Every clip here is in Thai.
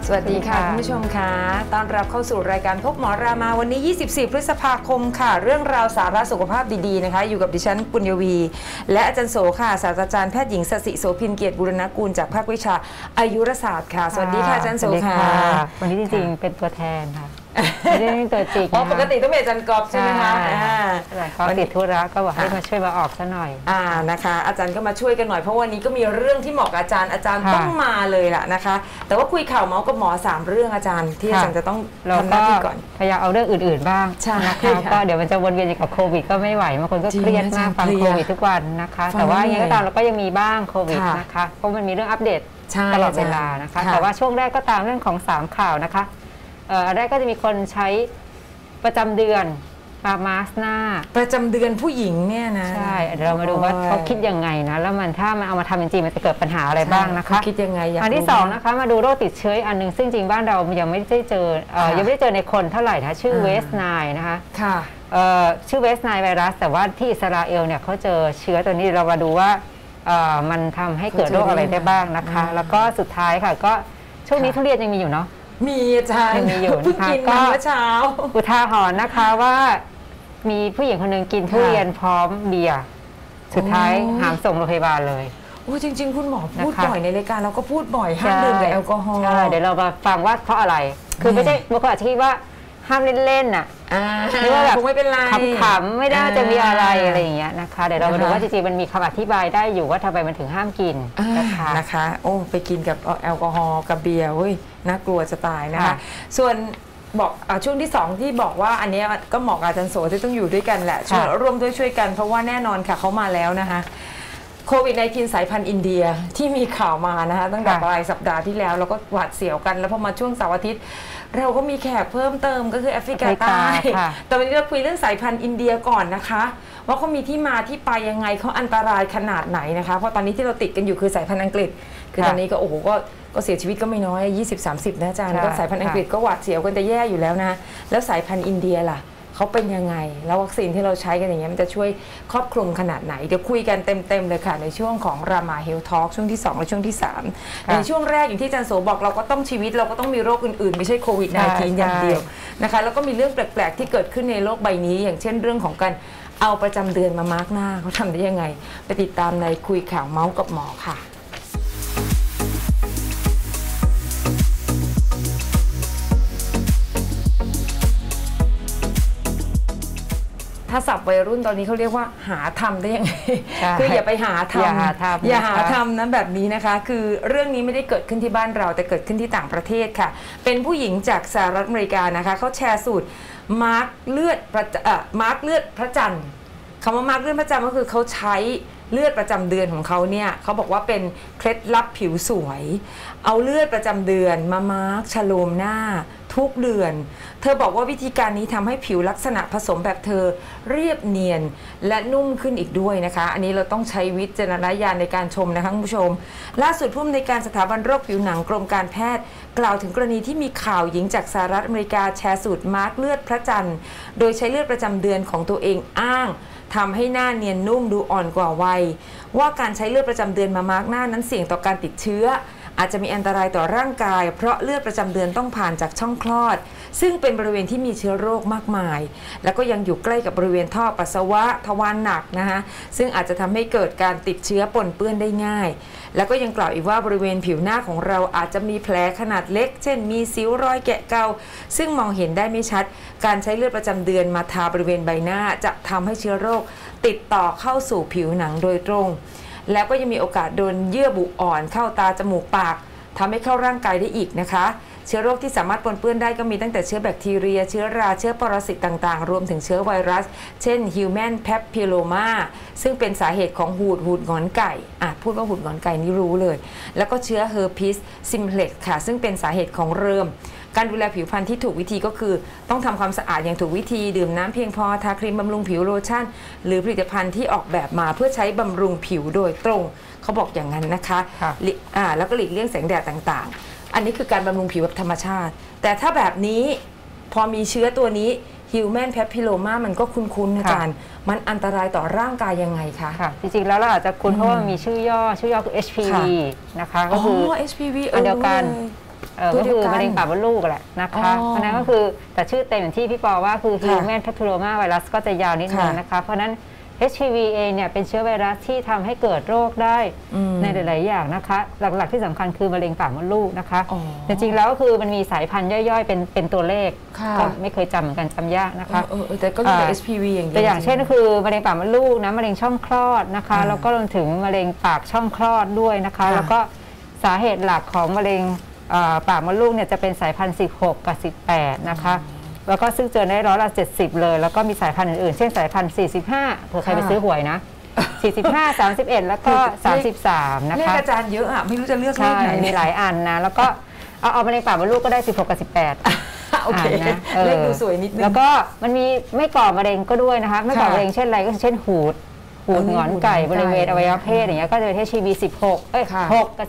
สวัสดีค่ะคุณผู้ชมค่ะต้อนรับเข้าสู่รายการพบหมอรามาวันนี้ 24 พฤษภาคมค่ะเรื่องราวสาระสุขภาพดีๆนะคะอยู่กับดิฉันปุญญวีและอาจารย์โสค่ะศาสตราจารย์แพทย์หญิงสศิโสภินเกียรติบุรณกูลจากภาควิชาอายุรศาสตร์ค่ะสวัสดีค่ะอาจารย์โสค่ะวันนี้จริงๆเป็นตัวแทนค่ะไม่ได้ตัวจริงปกติต้องเป็นอาจารย์กอบใช่ไหมคะวันติดธุระก็บอกให้มาช่วยมาออกซะหน่อยนะคะอาจารย์ก็มาช่วยกันหน่อยเพราะวันนี้ก็มีเรื่องที่เหมาะกับอาจารย์ต้องมาเลยล่ะนะคะแต่ว่าคุยข่าวเมาส์กับหมอ3เรื่องอาจารย์ที่อาจารย์จะต้องทำหน้าที่ก่อนพยายามเอาเรื่องอื่นๆบ้างนะคะก็เดี๋ยวมันจะวนเวียนกับโควิดก็ไม่ไหวบางคนก็เครียดมากฟังโควิดทุกวันนะคะแต่ว่าอย่างไรก็ตามเราก็ยังมีบ้างโควิดนะคะเพราะมันมีเรื่องอัปเดตตลอดเวลานะคะแต่ว่าช่วงแรกก็ตามเรื่องของ3ข่าวนะคะแรกก็จะมีคนใช้ประจำเดือนมาสหน้าประจำเดือนผู้หญิงเนี่ยนะใช่เรามาดูว่าเขาคิดยังไงนะแล้วมันถ้ามันเอามาทำจริงๆมันจะเกิดปัญหาอะไรบ้างนะคะคิดยังไงอันที่2นะคะมาดูโรคติดเชื้ออันนึงซึ่งจริงบ้านเรายังไม่ได้เจอยังไม่ได้เจอในคนเท่าไหร่นะชื่อเวสไนน์นะคะค่ะชื่อเวสไนน์ไวรัสแต่ว่าที่อิสราเอลเนี่ยเขาเจอเชื้อตัวนี้เรามาดูว่ามันทำให้เกิดโรคอะไรได้บ้างนะคะแล้วก็สุดท้ายค่ะก็ช่วงนี้ทุเรียนยังมีอยู่เนาะมีอาจารย์มีอยู่เพิ่งกินมาเมื่อเช้าอุทาหรณ์นะคะว่ามีผู้หญิงคนหนึ่งกินทุเรียนพร้อมเบียร์สุดท้ายหามส่งโรงพยาบาลเลยโอ้จริงๆคุณหมอพูดบ่อยในรายการเราก็พูดบ่อยห้ามดื่มแอลกอฮอล์เดี๋ยวเรามาฟังว่าเพราะอะไรคือไม่ใช่บางคนอาจจะคิดว่าห้ามเล่นๆน่ะหรือว่าแบบไม่เป็นไรขำๆไม่ได้จะมีอะไรอย่างเงี้ยนะคะเดี๋ยวเรามาดูว่าจริงๆมันมีคำอธิบายได้อยู่ว่าทำไมมันถึงห้ามกินนะคะโอ้ไปกินกับแอลกอฮอล์กับเบียร์เว้ยน่ากลัวจะตายนะคะส่วนบอกช่วงที่2ที่บอกว่าอันนี้ก็เหมาะกับอาจารย์โสที่ต้องอยู่ด้วยกันแหละช่วยร่วมด้วยช่วยกันเพราะว่าแน่นอนค่ะเขามาแล้วนะคะโควิด-19 สายพันธุ์อินเดียที่มีข่าวมานะคะตั้งแต่ปลายสัปดาห์ที่แล้วเราก็หวาดเสียวกันแล้วพอมาช่วงเสาร์อาทิตย์เราก็มีแขกเพิ่มเติมก็คือแอฟริกาใต้แต่วันนี้เราคุยเรื่องสายพันธุ์อินเดียก่อนนะคะว่าเขามีที่มาที่ไปยังไงเขาอันตรายขนาดไหนนะคะเพราะตอนนี้ที่เราติดกันอยู่คือสายพันธุ์อังกฤษคือตอนนี้ก็โอ้โหก็เสียชีวิตก็ไม่น้อย20-30นะอาจารย์ก็สายพันธุ์อังกฤษก็หวาดเสียวกันจะแย่อยู่แล้วนะแล้วสายพันธุ์อินเดียล่ะเขาเป็นยังไงแล้ววัคซีนที่เราใช้กันอย่างเงี้ยมันจะช่วยครอบคลุมขนาดไหนเดี๋ยวคุยกันเต็มเลยค่ะในช่วงของรามาเฮลท์ทอล์กช่วงที่2และช่วงที่3ในช่วงแรกอย่างที่อาจารย์โสบอกเราก็ต้องชีวิตเราก็ต้องมีโรคอื่นๆไม่ใช่โควิด-19 อย่างเดียวนะคะแล้วก็มีเรื่องแปลกๆที่เกิดขึ้นในโลกใบนี้อย่างเช่นเรื่องของการเอาประจำเดือนมามาร์กหน้าเขาทำได้ยังไงไปติดตามในคุยข่าวเมาส์กับหมอค่ะถ้าศัพท์วัยรุ่นตอนนี้เขาเรียกว่าหาทำได้ยังไงคืออย่าไปหาทำอย่าหาทำนะแบบนี้นะคะคือเรื่องนี้ไม่ได้เกิดขึ้นที่บ้านเราแต่เกิดขึ้นที่ต่างประเทศค่ะเป็นผู้หญิงจากสหรัฐอเมริกานะคะเขาแชร์สูตรมาร์กเลือดพระจันทร์คำว่ามาร์กเลือดพระจันทร์ก็คือเขาใช้เลือดประจำเดือนของเขาเนี่ยเขาบอกว่าเป็นเคล็ดลับผิวสวยเอาเลือดประจำเดือนมามาร์กชโลมหน้าทุกเดือนเธอบอกว่าวิธีการนี้ทำให้ผิวลักษณะผสมแบบเธอเรียบเนียนและนุ่มขึ้นอีกด้วยนะคะอันนี้เราต้องใช้วิจารณญาณในการชมนะคะคุณผู้ชมล่าสุดผู้อำนวยการสถาบันโรคผิวหนังกรมการแพทย์กล่าวถึงกรณีที่มีข่าวหญิงจากสหรัฐอเมริกาแชร์สูตรมาร์กเลือดพระจันทร์โดยใช้เลือดประจำเดือนของตัวเองอ้างทำให้หน้าเนียนนุ่มดูอ่อนกว่าวัยว่าการใช้เลือดประจำเดือนมามาร์กหน้านั้นเสี่ยงต่อการติดเชื้ออาจจะมีอันตรายต่อร่างกายเพราะเลือดประจำเดือนต้องผ่านจากช่องคลอดซึ่งเป็นบริเวณที่มีเชื้อโรคมากมายแล้วก็ยังอยู่ใกล้กับบริเวณท่อปัสสาวะทวารหนักนะคะซึ่งอาจจะทำให้เกิดการติดเชื้อปนเปื้อนได้ง่ายแล้วก็ยังกล่าวอีกว่าบริเวณผิวหน้าของเราอาจจะมีแผลขนาดเล็กเช่นมีสิวรอยแกะเกาซึ่งมองเห็นได้ไม่ชัดการใช้เลือดประจำเดือนมาทาบริเวณใบหน้าจะทำให้เชื้อโรคติดต่อเข้าสู่ผิวหนังโดยตรงแล้วก็ยังมีโอกาสโดนเยื่อบุอ่อนเข้าตาจมูกปากทำให้เข้าร่างกายได้อีกนะคะเชื้อโรคที่สามารถปนเปื้อนได้ก็มีตั้งแต่เชื้อแบคทีเรียเชื้อราเชื้อปรสิตต่างๆรวมถึงเชื้อไวรัสเช่น Human Papilloma ซึ่งเป็นสาเหตุของหูดหงอนไก่พูดว่าหูดหงอนไก่นี่รู้เลยแล้วก็เชื้อ Herpes Simplex ค่ะซึ่งเป็นสาเหตุของเริมการดูแลผิวพรรณที่ถูกวิธีก็คือต้องทำความสะอาดอย่างถูกวิธีดื่มน้ำเพียงพอทาครีมบำรุงผิวโลชั่นหรือผลิตภัณฑ์ที่ออกแบบมาเพื่อใช้บำรุงผิวโดยตรงเขาบอกอย่างนั้นนะคะแล้วก็หลีกเลี่ยงแสงแดดต่างๆอันนี้คือการบำรุงผิวแบบธรรมชาติแต่ถ้าแบบนี้พอมีเชื้อตัวนี้ Human Papilloma มันก็คุ้นๆอาจารย์มันอันตรายต่อร่างกายยังไงคะจริงๆแล้วเราอาจจะคุ้นเพราะว่ามีชื่อย่อคือ HPV นะคะก็คือ HPV อันเดียวกันก็คือมะเร็งปากมดลูกแหละนะคะเพราะนั้นก็คือแต่ชื่อเต็มอย่างที่พี่ปอว่าคือ Human Papilloma Virus ก็จะยาวนิดนึงนะคะเพราะนั้น HPV เองเนี่ยเป็นเชื้อไวรัสที่ทำให้เกิดโรคได้ในหลายๆอย่างนะคะหลักๆที่สำคัญคือมะเร็งปากมดลูกนะคะจริงๆแล้วก็คือมันมีสายพันธุ์ย่อยๆเป็นตัวเลขก็ไม่เคยจำเหมือนกันจำยากนะคะแต่ก็มีแต่ HPV อย่างเดียวแต่อย่างเช่นก็คือมะเร็งปากมดลูกนะมะเร็งช่องคลอดนะคะแล้วก็รวมถึงมะเร็งปากช่องคลอดด้วยนะคะแล้วก็สาเหตุหลักของมะเร็งปากมดลูกเนี่ยจะเป็นสายพันธุ์16กับ18นะคะแล้วก็ซึ่งเจอได้70%เลยแล้วก็มีสายพันธุ์อื่นๆเช่นสายพันธุ์45เผื่อใครไปซื้อหวยนะ45 31แล้วก็33นะคะเลขอาจารย์เยอะอ่ะไม่รู้จะเลือกเลขไหนมีหลายอันนะแล้วก็เอามะเร็งปากมดลูกก็ได้16กับ18 โอเคเลขดูสวยนิดนึงแล้วก็มันมีไม่ก่อมะเร็งก็ด้วยนะคะไม่ก่อมะเร็งเช่นอะไรก็เช่นหูดหงอนไก่บริเวณอวัยวะเพศอย่างเงี้ยก็จะเป็น HPV 6กับ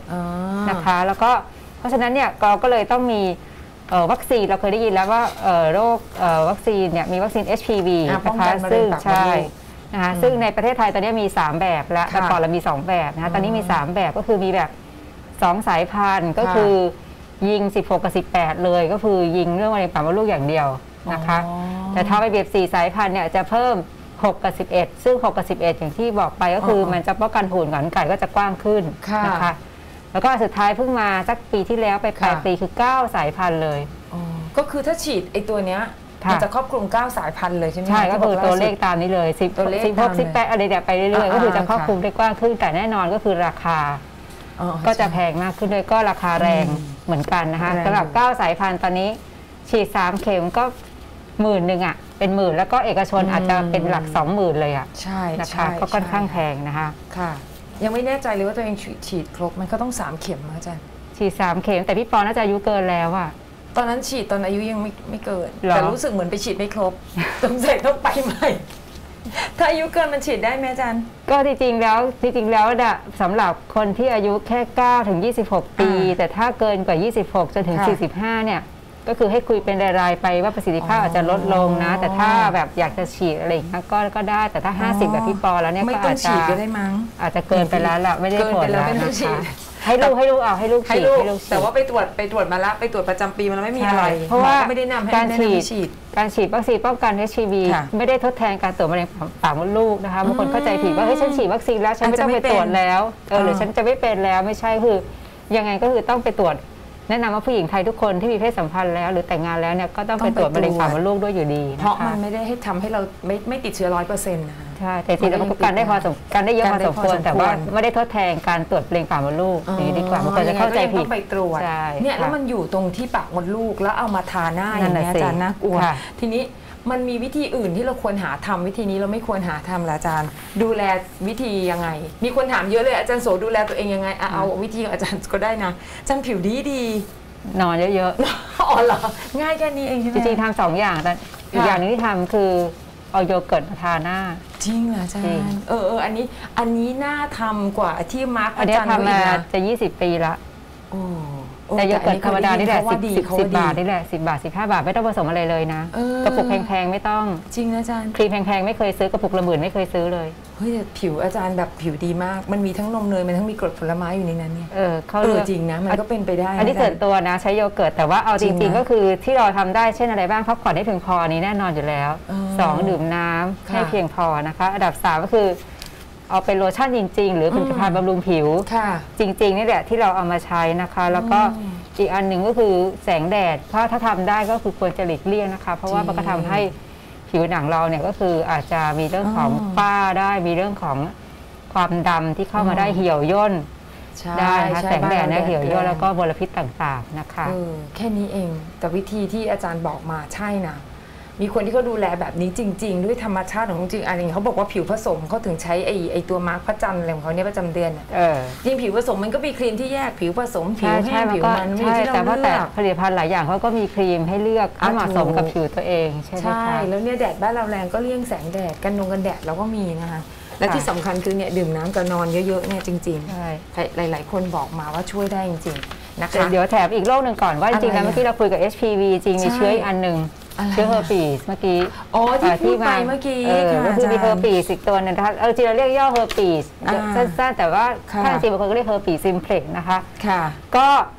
11นะคะแล้วก็เพราะฉะนั้นเนี่ยเราก็เลยต้องมีวัคซีนเราเคยได้ยินแล้วว่าโรควัคซีนเนี่ยมีวัคซีน HPV นะคะซึ่งใช่นะคะซึ่งในประเทศไทยตอนนี้มี3แบบแล้วแต่ก่อนเรามี2แบบนะคะตอนนี้มี3แบบก็คือมีแบบ2สายพันธุ์ก็คือยิง16กับ18เลยก็คือยิงเรื่องมะเร็งปากมดลูกอย่างเดียวนะคะแต่ถ้าไปแบบ4สายพันธุ์เนี่ยจะเพิ่ม6กับ11ซึ่ง6กับ11อย่างที่บอกไปก็คือมันจะป้องกันหูดหงอนไก่ก็จะกว้างขึ้นนะคะแล้วก็สุดท้ายเพิ่งมาสักปีที่แล้วไปปลายปีคือ9สายพันธุ์เลยก็คือถ้าฉีดไอตัวเนี้ยมันจะครอบคลุม9สายพันธุ์เลยใช่ไหมใช่ก็คือตัวเลขตามนี้เลย16 18อะไรเดี๋ยวไปเรื่อยๆก็คือจะครอบคลุมได้กว้างขึ้นแต่แน่นอนก็คือราคาก็จะแพงมากขึ้นด้วยก็ราคาแรงเหมือนกันนะคะสำหรับ9สายพันธุ์ตอนนี้ฉีด3เข็มก็10,000อ่ะเป็นหมื่นแล้วก็เอกชนอาจจะเป็นหลัก20,000เลยอ่ะใช่นะคะก็ค่อนข้างแพงนะคะค่ะยังไม่แน่ใจเลยว่าตัวเองฉีดครบมันก็ต้อง3เข็มอาจารย์ฉีด3เข็มแต่พี่ปอน่าจะอายุเกินแล้วอ่ะตอนนั้นฉีดตอนอายุยังไม่เกินแต่รู้สึกเหมือนไปฉีดไม่ครบต้องไปใหม่ถ้าอายุเกินมันฉีดได้ไหมอาจารย์ก็จริงๆแล้วสำหรับคนที่อายุแค่9ถึง26ปีแต่ถ้าเกินกว่า26จนถึง45เนี่ยก็คือให้คุยเป็นรายๆไปว่าประสิทธิภาพอาจจะลดลงนะแต่ถ้าแบบอยากจะฉีดอะไรอย่างนี้ก็ได้แต่ถ้า50แบบพี่ปอแล้วเนี่ยก็อาจจะอาจจะเกินไปแล้วละไม่ได้ผลแล้วนะคะให้ลูกฉีดแต่ว่าไปตรวจมาแล้วไปตรวจประจำปีมันไม่มีอะไรเพราะว่าไม่ได้นำให้การฉีดวัคซีนป้องกัน HPV ไม่ได้ทดแทนการตรวจมะเร็งปากมดลูกนะคะบางคนเข้าใจผิดว่าเฮ้ยฉันฉีดวัคซีนแล้วฉันไม่ต้องไปตรวจแล้วหรือฉันจะไม่เป็นแล้วไม่ใช่คือยังไงก็คือต้องไปตรวจแนะนำว่าผู้หญิงไทยทุกคนที่มีเพศสัมพันธ์แล้วหรือแต่งงานแล้วเนี่ยก็ต้องไปตรวจมะเร็งปากมดลูกด้วยอยู่ดีเพราะมันไม่ได้ให้ทำให้เราไม่ติดเชื้อ100%นะคะใช่แต่จริงๆแล้วการได้เยอะพอสมควรแต่ว่าไม่ได้ทดแทนการตรวจมะเร็งปากมดลูกนี่ดีกว่าบางคนจะเข้าใจผิดต้องไปตรวจเนี่ยแล้วมันอยู่ตรงที่ปากมดลูกแล้วเอามาทาหน้าอย่างนี้อาจารย์น่ากลัวทีนี้มันมีวิธีอื่นที่เราควรหาทำวิธีนี้เราไม่ควรหาทำละอาจารย์ดูแลวิธียังไงมีคนถามเยอะเลยอาจารย์โสดูแลตัวเองยังไงเอาวิธีอาจารย์ก็ได้นะอาจารย์ผิวดีนอนเยอะๆอ๋อเหรอง่ายแค่นี้เองใช่ไหมจริงๆทำ2อย่างแต่อีกอย่างนึงที่ทำคือเอาโยเกิร์ตมาทาหน้าจริงเหรออาจารย์อันนี้น่าทำกว่าที่มาร์คอาจารย์ทำมาจะ20 ปีละแต่โยเกิร์ตธรรมดานี่แหละ10 บาทนี่แหละ10 บาท 15 บาทไม่ต้องผสมอะไรเลยนะกระปุกแพงๆไม่ต้องจริงนะอาจารย์ครีมแพงๆไม่เคยซื้อกระปุกละหมื่นไม่เคยซื้อเลยเฮ้ยผิวอาจารย์แบบผิวดีมากมันมีทั้งนมเนยมันทั้งมีกรดผลไม้อยู่ในนั้นเนี่ยเขาจริงนะมันก็เป็นไปได้อันนี้ส่วนตัวนะใช้โยเกิร์ตแต่ว่าเอาจริงๆก็คือที่เราทำได้เช่นอะไรบ้างพักผ่อนให้เพียงพอนี้แน่นอนอยู่แล้ว2ดื่มน้ำให้เพียงพอนะคะอันดับ3ก็คือเอาเป็นโลชั่นจริงๆหรือผลิตภัณฑ์บำรุงผิวจริงๆนี่แหละที่เราเอามาใช้นะคะแล้วก็อีกอันหนึ่งก็คือแสงแดดเพราะถ้าทำได้ก็คือควรจะหลีกเลี่ยงนะคะเพราะว่ามันก็ทำให้ผิวหนังเราเนี่ยก็คืออาจจะมีเรื่องของฝ้าได้มีเรื่องของความดำที่เข้ามาได้เหี่ยวย่นได้นะคะแสงแดดเนี่ยเหี่ยวย่นแล้วก็มลพิษต่างๆนะคะแค่นี้เองแต่วิธีที่อาจารย์บอกมาใช่นะมีคนที่เขาดูแลแบบนี้จริงๆด้วยธรรมชาติของจริงอะไรอย่างเขาบอกว่าผิวผสมเขาถึงใช้ไอตัวมาร์คพระจันทร์อะไรของเขาเนี่ยประจำเดือนจริงผิวผสมมันก็มีครีมที่แยกผิวผสมผิวแห้งผิวมันไม่ใช่แต่ว่าแต่ผลิตภัณฑ์หลายอย่างเขาก็มีครีมให้เลือกให้เหมาะสมกับผิวตัวเองใช่ไหมคะใช่แล้วเนี่ยแดดบ้านเราแรงก็เลี่ยงแสงแดดกันแดดเราก็มีนะคะและที่สำคัญคือเนี่ยดื่มน้ำกับนอนเยอะๆเนี่ยจริงๆหลายๆคนบอกมาว่าช่วยได้จริงๆนะคะเดี๋ยวแถมอีกโรคหนึ่งก่อนว่าจริงๆแล้วเมื่อกี้เราคุยกับ HPV จริงมีเชื้ออีกอันหนึ่งเชื้อเฮอร์ปีสเมื่อกี้ที่มาเมื่อกี้ก็คือมีเฮอร์ปีสอีกตัวนึงนะคะจริงเราเรียกย่อเฮอร์ปีสสั้นๆแต่ว่าถ้าจริงบางคนก็เรียกเฮอร์ปีสซิมเพล็กซ์นะคะก็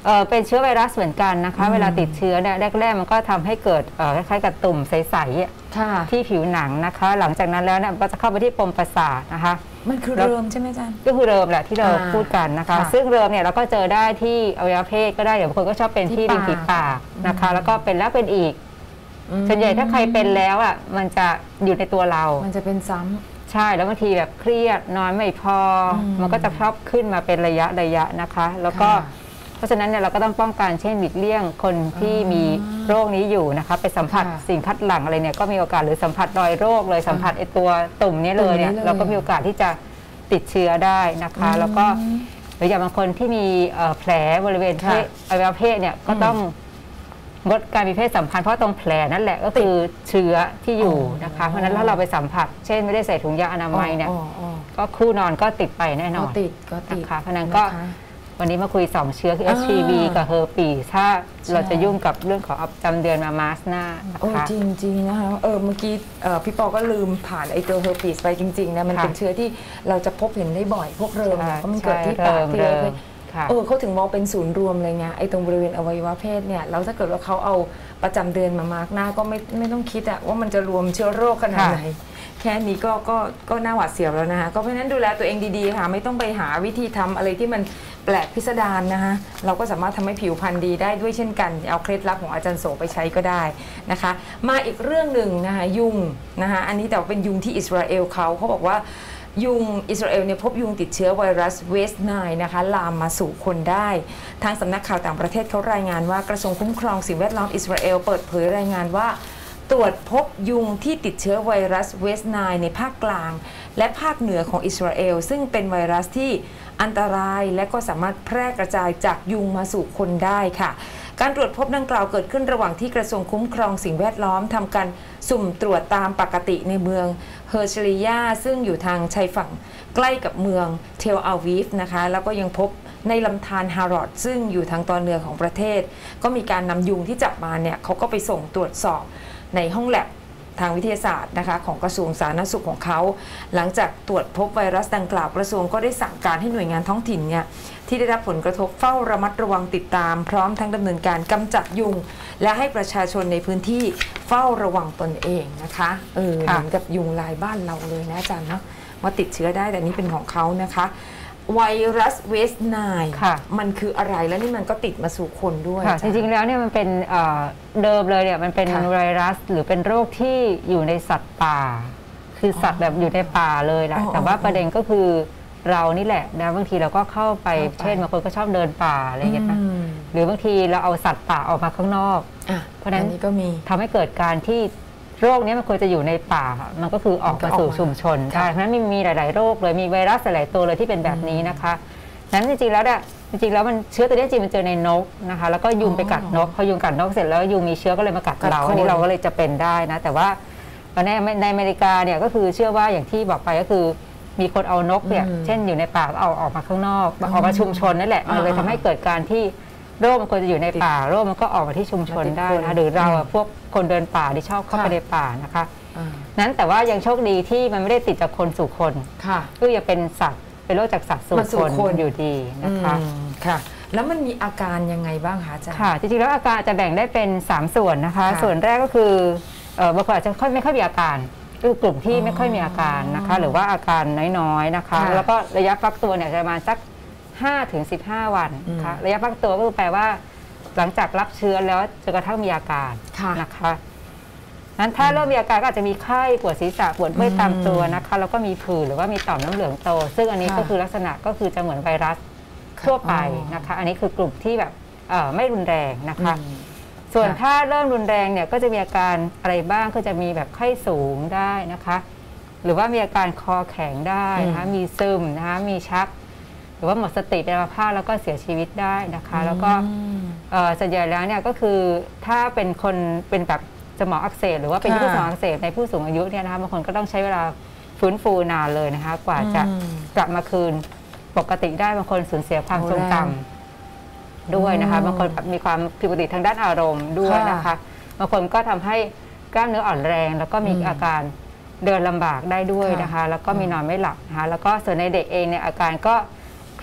เป็นเชื้อไวรัสเหมือนกันนะคะเวลาติดเชื้อเนี่ยแรกๆมันก็ทำให้เกิดคล้ายๆกับตุ่มใสๆที่ผิวหนังนะคะหลังจากนั้นแล้วเนี่ยก็จะเข้าไปที่ปมประสาทนะคะมันคือเริมใช่ไหมอาจารย์ก็คือเริมแหละที่เราพูดกันนะคะซึ่งเริมเนี่ยเราก็เจอได้ที่อวัยวะเพศก็ได้อย่างบางคนก็ชอบเป็นที่ริมฝีปากนะคะแล้วก็เป็นแล้วเป็นอีกส่วนใหญ่ถ้าใครเป็นแล้วอ่ะมันจะอยู่ในตัวเรามันจะเป็นซ้ำใช่แล้วบางทีแบบเครียดนอนไม่พอมันก็จะชอบขึ้นมาเป็นระยะนะคะแล้วก็เพราะฉะนั้นเนี่ยเราก็ต้องป้องกันเช่นหลีกเลี่ยงคนที่มีโรคนี้อยู่นะคะไปสัมผัสสิ่งคัดหลั่งอะไรเนี่ยก็มีโอกาสหรือสัมผัสรอยโรคเลยสัมผัสไอตัวตุ่มนี้เลยเนี่ยเราก็มีโอกาสที่จะติดเชื้อได้นะคะแล้วก็หรืออย่างบางคนที่มีแผลบริเวณที่อวัยวะเพศเนี่ยก็ต้องงดการมีเพศสัมพันธ์เพราะตรงแผลนั่นแหละก็คือเชื้อที่อยู่นะคะเพราะฉะนั้นถ้าเราไปสัมผัสเช่นไม่ได้ใส่ถุงยางอนามัยเนี่ยก็คู่นอนก็ติดไปแน่นอนก็ติดนะคะเพราะนั้นก็วันนี้มาคุย2เชื้อคือ HPV กับ herpes ถ้าเราจะยุ่งกับเรื่องของประจำเดือนมาสหน้านะคะจริงๆนะคะเมื่อกี้พี่ปอก็ลืมผ่านไอตัว herpes ไปจริงๆนะมันเป็นเชื้อที่เราจะพบเห็นได้บ่อยพวกเริมเพราะมันเกิดที่ปากที่เราเขาถึงมองเป็นศูนย์รวมเลยไงไอ้ตรงบริเวณอวัยวะเพศเนี่ยแล้วถ้าเกิดว่าเขาเอาประจำเดือนมามาร์กหน้าก็ไม่ต้องคิดอะว่ามันจะรวมเชื้อโรคขนาดไหนแค่นี้ก็น่าหวาดเสียวแล้วนะคะก็เพราะฉะนั้นดูแลตัวเองดีๆค่ะไม่ต้องไปหาวิธีทำอะไรที่มันแปลกพิสดารนะคะเราก็สามารถทำให้ผิวพรรณดีได้ด้วยเช่นกันเอาเคล็ดลับของอาจารย์โสไปใช้ก็ได้นะคะมาอีกเรื่องหนึ่งนะคะยุงนะคะอันนี้แต่เป็นยุงที่อิสราเอลเขาบอกว่ายุงอิสราเอลเนี่ยพบยุงติดเชื้อไวรัสเวสต์ไนล์นะคะลามมาสู่คนได้ทางสำนักข่าวต่างประเทศเขารายงานว่ากระทรวงคุ้มครองสิ่งแวดล้อมอิสราเอลเปิดเผยรายงานว่าตรวจพบยุงที่ติดเชื้อไวรัสเวสต์ไนล์ในภาคกลางและภาคเหนือของอิสราเอลซึ่งเป็นไวรัสที่อันตรายและก็สามารถแพร่กระจายจากยุงมาสู่คนได้ค่ะการตรวจพบดังกล่าวเกิดขึ้นระหว่างที่กระทรวงคุ้มครองสิ่งแวดล้อมทำการสุ่มตรวจตามปกติในเมืองเฮอร์ชลียาซึ่งอยู่ทางชายฝั่งใกล้กับเมืองเทลอาวีฟนะคะแล้วก็ยังพบในลำธารฮารอดซึ่งอยู่ทางตอนเหนือของประเทศก็มีการนำยุงที่จับมาเนี่ยเขาก็ไปส่งตรวจสอบในห้องแลบทางวิทยาศาสตร์นะคะของกระทรวงสาธารณสุขของเขาหลังจากตรวจพบไวรัสดังกล่าวกระทรวงก็ได้สั่งการให้หน่วยงานท้องถิ่นเนี่ยที่ได้รับผลกระทบเฝ้าระมัดระวังติดตามพร้อมทั้งดำเนินการกำจัดยุงและให้ประชาชนในพื้นที่เฝ้าระวังตนเองนะคะเหมือนกับยุงลายบ้านเราเลยนะอาจารย์เนาะว่าติดเชื้อได้แต่นี่เป็นของเขานะคะไวรัสเวสต์ไนล์มันคืออะไรแล้วนี่มันก็ติดมาสู่คนด้วยจริงๆแล้วเนี่ยมันเป็นเดิมเลยเนี่ยมันเป็นไวรัสหรือเป็นโรคที่อยู่ในสัตว์ป่าคือสัตว์แบบอยู่ในป่าเลยแหละแต่ว่าประเด็นก็คือเรานี่แหละนะบางทีเราก็เข้าไปเช่นบางคนก็ชอบเดินป่าอะไรอย่างเงี้ยนะหรือบางทีเราเอาสัตว์ป่าออกมาข้างนอกเพราะฉะนั้นก็มีทำให้เกิดการที่โรคนี้มันควรจะอยู่ในป่ามันก็คือออกมาสู่ชุมชนใช่เพราะฉะนั้นมีหลายๆโรคเลยมีไวรัสหลายตัวเลยที่เป็นแบบนี้นะคะนั้นจริงๆแล้วเนี่ยจริงๆแล้วมันเชื้อตัวนี้จริงมันเจอในนกนะคะแล้วก็ยุงไปกัดนกพอยุงกัดนกเสร็จแล้วยุงมีเชื้อก็เลยมากัดเราอันนี้เราก็เลยจะเป็นได้นะแต่ว่าในอเมริกาเนี่ยก็คือเชื่อว่าอย่างที่บอกไปก็คือมีคนเอานกเนี่ยเช่นอยู่ในป่าเอาออกมาข้างนอกออกมาชุมชนนั่นแหละมันเลยทำให้เกิดการที่โรคมันควรจะอยู่ในป่าโรคมันก็ออกมาที่ชุมชนได้นะหรือเราพวกคนเดินป่าที่ชอบเข้าไปในป่านะคะนั้นแต่ว่ายังโชคดีที่มันไม่ได้ติดจากคนสู่คนก็ยังเป็นสัตว์เป็นโรคจากสัตว์สู่คนอยู่ดีนะคะค่ะแล้วมันมีอาการยังไงบ้างคะอาจารย์ค่ะจริงๆแล้วอาการจะแบ่งได้เป็น3ส่วนนะคะส่วนแรกก็คือบางคนอาจจะไม่ค่อยมีอาการคือกลุ่มที่ไม่ค่อยมีอาการนะคะหรือว่าอาการน้อยๆนะคะแล้วก็ระยะฟักตัวเนี่ยจะประมาณสัก5-15 วันนะคะระยะฟักตัวก็คือแปลว่าหลังจากรับเชื้อแล้วจนกระทั่งมีอาการนะคะนั้นถ้าเริ่มมีอาการก็อาจจะมีไข้ปวดศีรษะปวดเมื่อยตามตัวนะคะแล้วก็มีผื่นหรือว่ามีต่อมน้ำเหลืองโตซึ่งอันนี้ก็คือลักษณะก็คือจะเหมือนไวรัสทั่วไปนะคะอันนี้คือกลุ่มที่แบบไม่รุนแรงนะคะส่วนถ้าเริ่มรุนแรงเนี่ยก็จะมีอาการอะไรบ้างก็จะมีแบบไข้สูงได้นะคะหรือว่ามีอาการคอแข็งได้นะคะมีซึมนะคะมีชักหรือว่าหมดสติเป็นอัมพาตแล้วก็เสียชีวิตได้นะคะแล้วก็ส่วนใหญ่แล้วเนี่ยก็คือถ้าเป็นคนเป็นแบบสมองอักเสบหรือว่าเป็นผู้สมองอักเสบในผู้สูงอายุเนี่ยนะคะบางคนก็ต้องใช้เวลาฟื้นฟูนานเลยนะคะกว่าจะกลับมาคืนปกติได้บางคนสูญเสียความทรงจำด้วยนะคะบางคนมีความผิดปกติทางด้านอารมณ์ด้วยนะคะบางคนก็ทำให้กล้ามเนื้ออ่อนแรงแล้วก็มีอาการเดินลำบากได้ด้วยนะคะแล้วก็มีนอนไม่หลับนะคะแล้วก็ส่วนในเด็กเองเนี่ยอาการก็ค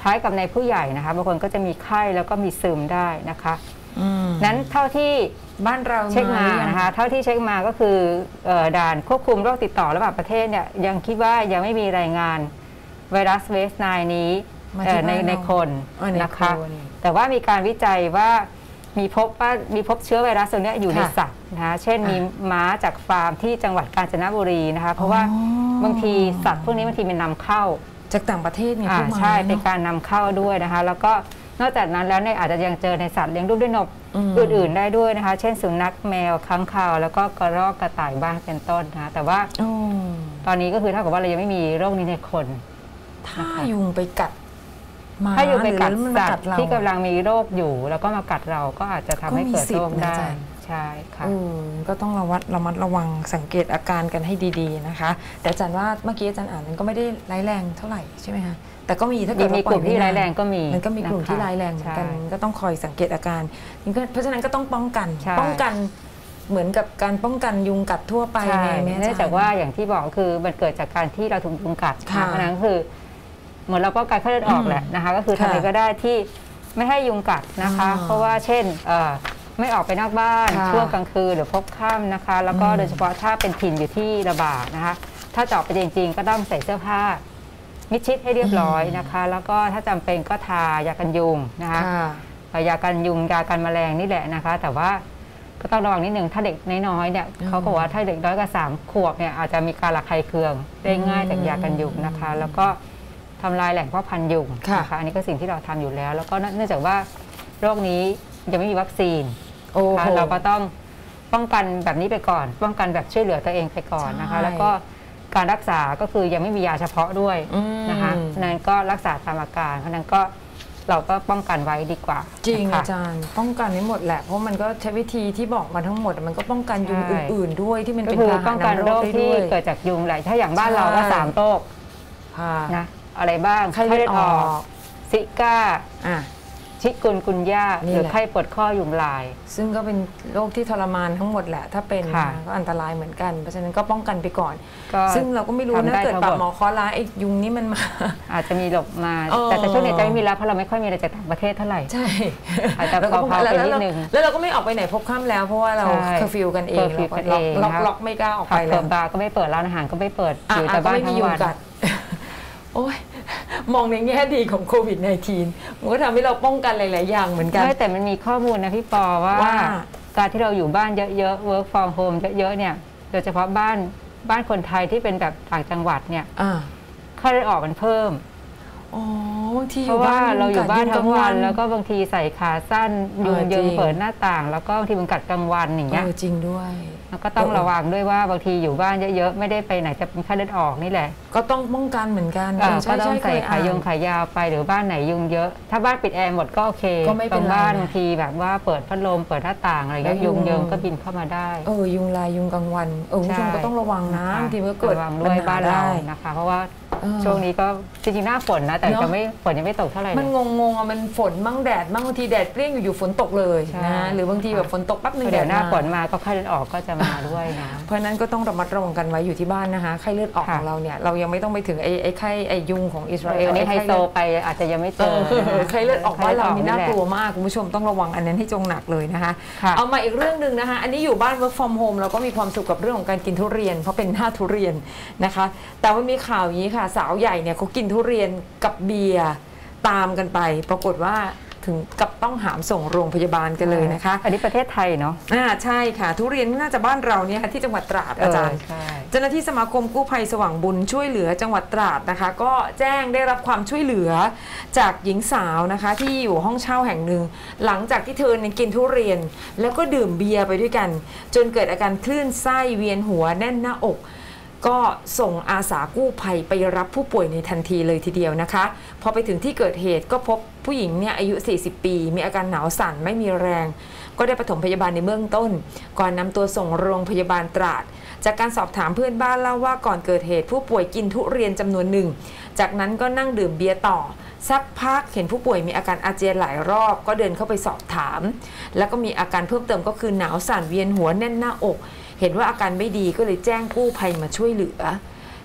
ล้ายกับในผู้ใหญ่นะคะบางคนก็จะมีไข้แล้วก็มีซึมได้นะคะนั้นเท่าที่บ้านเราเช็คมานะคะเท่าที่เช็คมาก็คือด่านควบคุมโรคติดต่อระหว่างประเทศเนี่ยยังคิดว่ายังไม่มีรายงานไวรัสเวสไนนี้ในคนนะคะแต่ว่ามีการวิจัยว่ามีพบเชื้อไวรัสตัวนี้อยู่ในสัตว์นะคะเช่นมีม้าจากฟาร์มที่จังหวัดกาญจนบุรีนะคะเพราะว่าบางทีสัตว์พวกนี้บางทีมันนำเข้าจากต่างประเทศเนี่ยใช่เป็นการนำเข้าด้วยนะคะแล้วก็นอกจากนั้นแล้วเนี่ยอาจจะยังเจอในสัตว์เลี้ยงลูกด้วยนมอื่นๆได้ด้วยนะคะเช่นสุนัขแมวค้างคาวแล้วก็กระรอกกระต่ายบ้างเป็นต้นนะคะแต่ว่าตอนนี้ก็คือเท่ากับว่าเรายังไม่มีโรคนี้ในคนถ้ายุงไปกัดถ้ายุงไปกัดสัตว์ที่กำลังมีโรคอยู่แล้วก็มากัดเราก็อาจจะทำให้เกิดโรคได้ใช่ค่ะก็ต้องระมัดระวังสังเกตอาการกันให้ดีๆนะคะแต่อาจารย์ว่าเมื่อกี้อาจารย์อ่านมันก็ไม่ได้ร้ายแรงเท่าไหร่ใช่ไหมคะแต่ก็มีถ้าเกิดมีกลุ่มที่ร้ายแรงก็มีมันก็มีกลุ่มที่ร้ายแรงเหมือนกันก็ต้องคอยสังเกตอาการเพราะฉะนั้นก็ต้องป้องกันเหมือนกับการป้องกันยุงกัดทั่วไปเนื่องจากว่าอย่างที่บอกคือมันเกิดจากการที่เราถูกยุงกัดเพราะนั้นคือเหมือนเราป้องกันไข้เลือดออกแหละนะคะก็คือทำอะไรก็ได้ที่ไม่ให้ยุงกัดนะคะเพราะว่าเช่นไม่ออกไปนอกบ้านช่วงกลางคืนหรือพบค่ำนะคะแล้วก็โดยเฉพาะถ้าเป็นถิ่นอยู่ที่ระบาดนะคะถ้าจะออกไปจริงๆก็ต้องใส่เสื้อผ้ามิดชิดให้เรียบร้อยนะคะแล้วก็ถ้าจำเป็นก็ทายากันยุงนะคะยากันยุงยากันแมลงนี่แหละนะคะแต่ว่าก็ต้องระวังนิดหนึ่งถ้าเด็กน้อยๆเนี่ยเขาบอกว่าถ้าเด็กน้อยกว่า3 ขวบเนี่ยอาจจะมีการระคายเคืองได้ง่ายจากยากันยุงนะคะแล้วก็ทำลายแหล่งเพาะพันธุ์ยุงนะคะอันนี้ก็สิ่งที่เราทำอยู่แล้วแล้วก็เนื่องจากว่าโรคนี้ยังไม่มีวัคซีนเราก็ต้องป้องกันแบบนี้ไปก่อนป้องกันแบบช่วยเหลือตัวเองไปก่อนนะคะแล้วก็การรักษาก็คือยังไม่มียาเฉพาะด้วยนะคะฉะนั้นก็รักษาตามอาการเพราะนั้นก็เราก็ป้องกันไว้ดีกว่าจริงอาจารย์ป้องกันให้หมดแหละเพราะมันก็ใช้วิธีที่บอกมาทั้งหมดมันก็ป้องกันยุงอื่นๆด้วยที่มันเป็นพาหะป้องกันโรคที่เกิดจากยุงแหละถ้าอย่างบ้านเราก็3 โรคนะอะไรบ้างไข้เลือดออกซิก้าชิกุนกุนย่าหรือไข้ปวดข้อยุงลายซึ่งก็เป็นโรคที่ทรมานทั้งหมดแหละถ้าเป็นก็อันตรายเหมือนกันเพราะฉะนั้นก็ป้องกันไปก่อนซึ่งเราก็ไม่รู้นะเกิดปากหมอคอร้ายไอ้ยุงนี่มันมาอาจจะมีหลบมาแต่ช่วงนี้จะไม่มีแล้วเพราะเราไม่ค่อยมีอะไรจากต่างประเทศเท่าไหร่ใช่อาจจะพอไปนิดนึงแล้วเราก็ไม่ออกไปไหนพบค่ำแล้วเพราะว่าเราเคอร์ฟิวกันเองล็อกไม่กล้าออกไปแล้วบาร์ก็ไม่เปิดร้านอาหารก็ไม่เปิดอยู่แต่บ้านทั้งวันโอ้ยมองในแง่ดีของโควิด -19 มันก็ทำให้เราป้องกันหลายๆอย่างเหมือนกันแต่มันมีข้อมูลนะพี่ปอว่าการที่เราอยู่บ้านเยอะๆ work from home เยอะๆเนี่ยโดยเฉพาะบ้านคนไทยที่เป็นแบบต่างจังหวัดเนี่ยไข้เลือดออกมันเพิ่มเพราะว่าเราอยู่บ้านทั้งวันแล้วก็บางทีใส่ขาสั้นยุงยิงเปิดหน้าต่างแล้วก็บางทีมันกัดกลางวันอย่างเงี้ยจริงด้วยแล้วก็ต้องระวังด้วยว่าบางทีอยู่บ้านเยอะๆไม่ได้ไปไหนจะเป็นไข้เลือดออกนี่แหละก็ต้องป้องกันเหมือนกันก็ต้องใส่ขายาวไปหรือบ้านไหนยุงเยอะถ้าบ้านปิดแอร์หมดก็โอเคบางบ้านบางทีแบบว่าเปิดพัดลมเปิดหน้าต่างอะไรเงี้ยยุงเยิงก็บินเข้ามาได้ยุงลายยุงกลางวันคุณผู้ชมก็ต้องระวังนะบางทีมันเกิดด้วยบ้านเรานะคะเพราะว่าช่วงนี้ก็จริงๆหน้าฝนนะแต่จะไม่ฝนยังไม่ตกเท่าไหร่มันงงมันฝนมั่งแดดมั่งบางทีแดดเปรี้ยงอยู่ฝนตกเลยนะหรือบางทีแบบฝนตกปั๊บนึงเดี๋ยวหน้าฝนมาก็ไข้เลือดออกก็จะมาด้วยนะเพราะนั้นก็ต้องระมัดระวังกันไว้อยู่ที่บ้านนะคะไข้เลือดออกของเราเนี่ยเรายังไม่ต้องไปถึงไอ้ไข้ยุงของอิสราเอลนี่ไฮโซไปอาจจะยังไม่เจอไข้เลือดออกบ้านเรานี่น่ากลัวมากคุณผู้ชมต้องระวังอันนั้นให้จงหนักเลยนะคะเอามาอีกเรื่องหนึ่งนะคะอันนี้อยู่บ้าน work from home เราก็มีความสุขกับเรื่องของการกินทุเรียนเพราะเป็นหน้าทุเรียนนะคะแต่ว่ามีข่าวอย่างนี้ค่ะสาวใหญ่เนี่ยเขากินทุเรียนกับเบียร์ตามกันไปปรากฏว่าถึงกับต้องหามส่งโรงพยาบาลกันเลยนะคะอันนี้ประเทศไทยเนาะใช่ค่ะทุเรียนน่าจะบ้านเราเนี่ยที่จังหวัดตราดอาจารย์เจ้าหน้าที่สมาคมกู้ภัยสว่างบุญช่วยเหลือจังหวัดตราดนะคะก็แจ้งได้รับความช่วยเหลือจากหญิงสาวนะคะที่อยู่ห้องเช่าแห่งหนึ่งหลังจากที่เธอกินทุเรียนแล้วก็ดื่มเบียร์ไปด้วยกันจนเกิดอาการคลื่นไส้เวียนหัวแน่นหน้าอกก็ส่งอาสากู้ภัยไปรับผู้ป่วยในทันทีเลยทีเดียวนะคะพอไปถึงที่เกิดเหตุก็พบผู้หญิงเนี่ยอายุ40 ปีมีอาการหนาวสั่นไม่มีแรงก็ได้ปฐมพยาบาลในเบื้องต้นก่อนนำตัวส่งโรงพยาบาลตราดจากการสอบถามเพื่อนบ้านเล่าว่าก่อนเกิดเหตุผู้ป่วยกินทุเรียนจำนวนหนึ่งจากนั้นก็นั่งดื่มเบียร์ต่อสักพักเห็นผู้ป่วยมีอาการอาเจียนหลายรอบก็เดินเข้าไปสอบถามแล้วก็มีอาการเพิ่มเติมก็คือหนาวสั่นเวียนหัวแน่นหน้าอกเห็นว่าอาการไม่ดีก็เลยแจ้งกู้ภัยมาช่วยเหลือ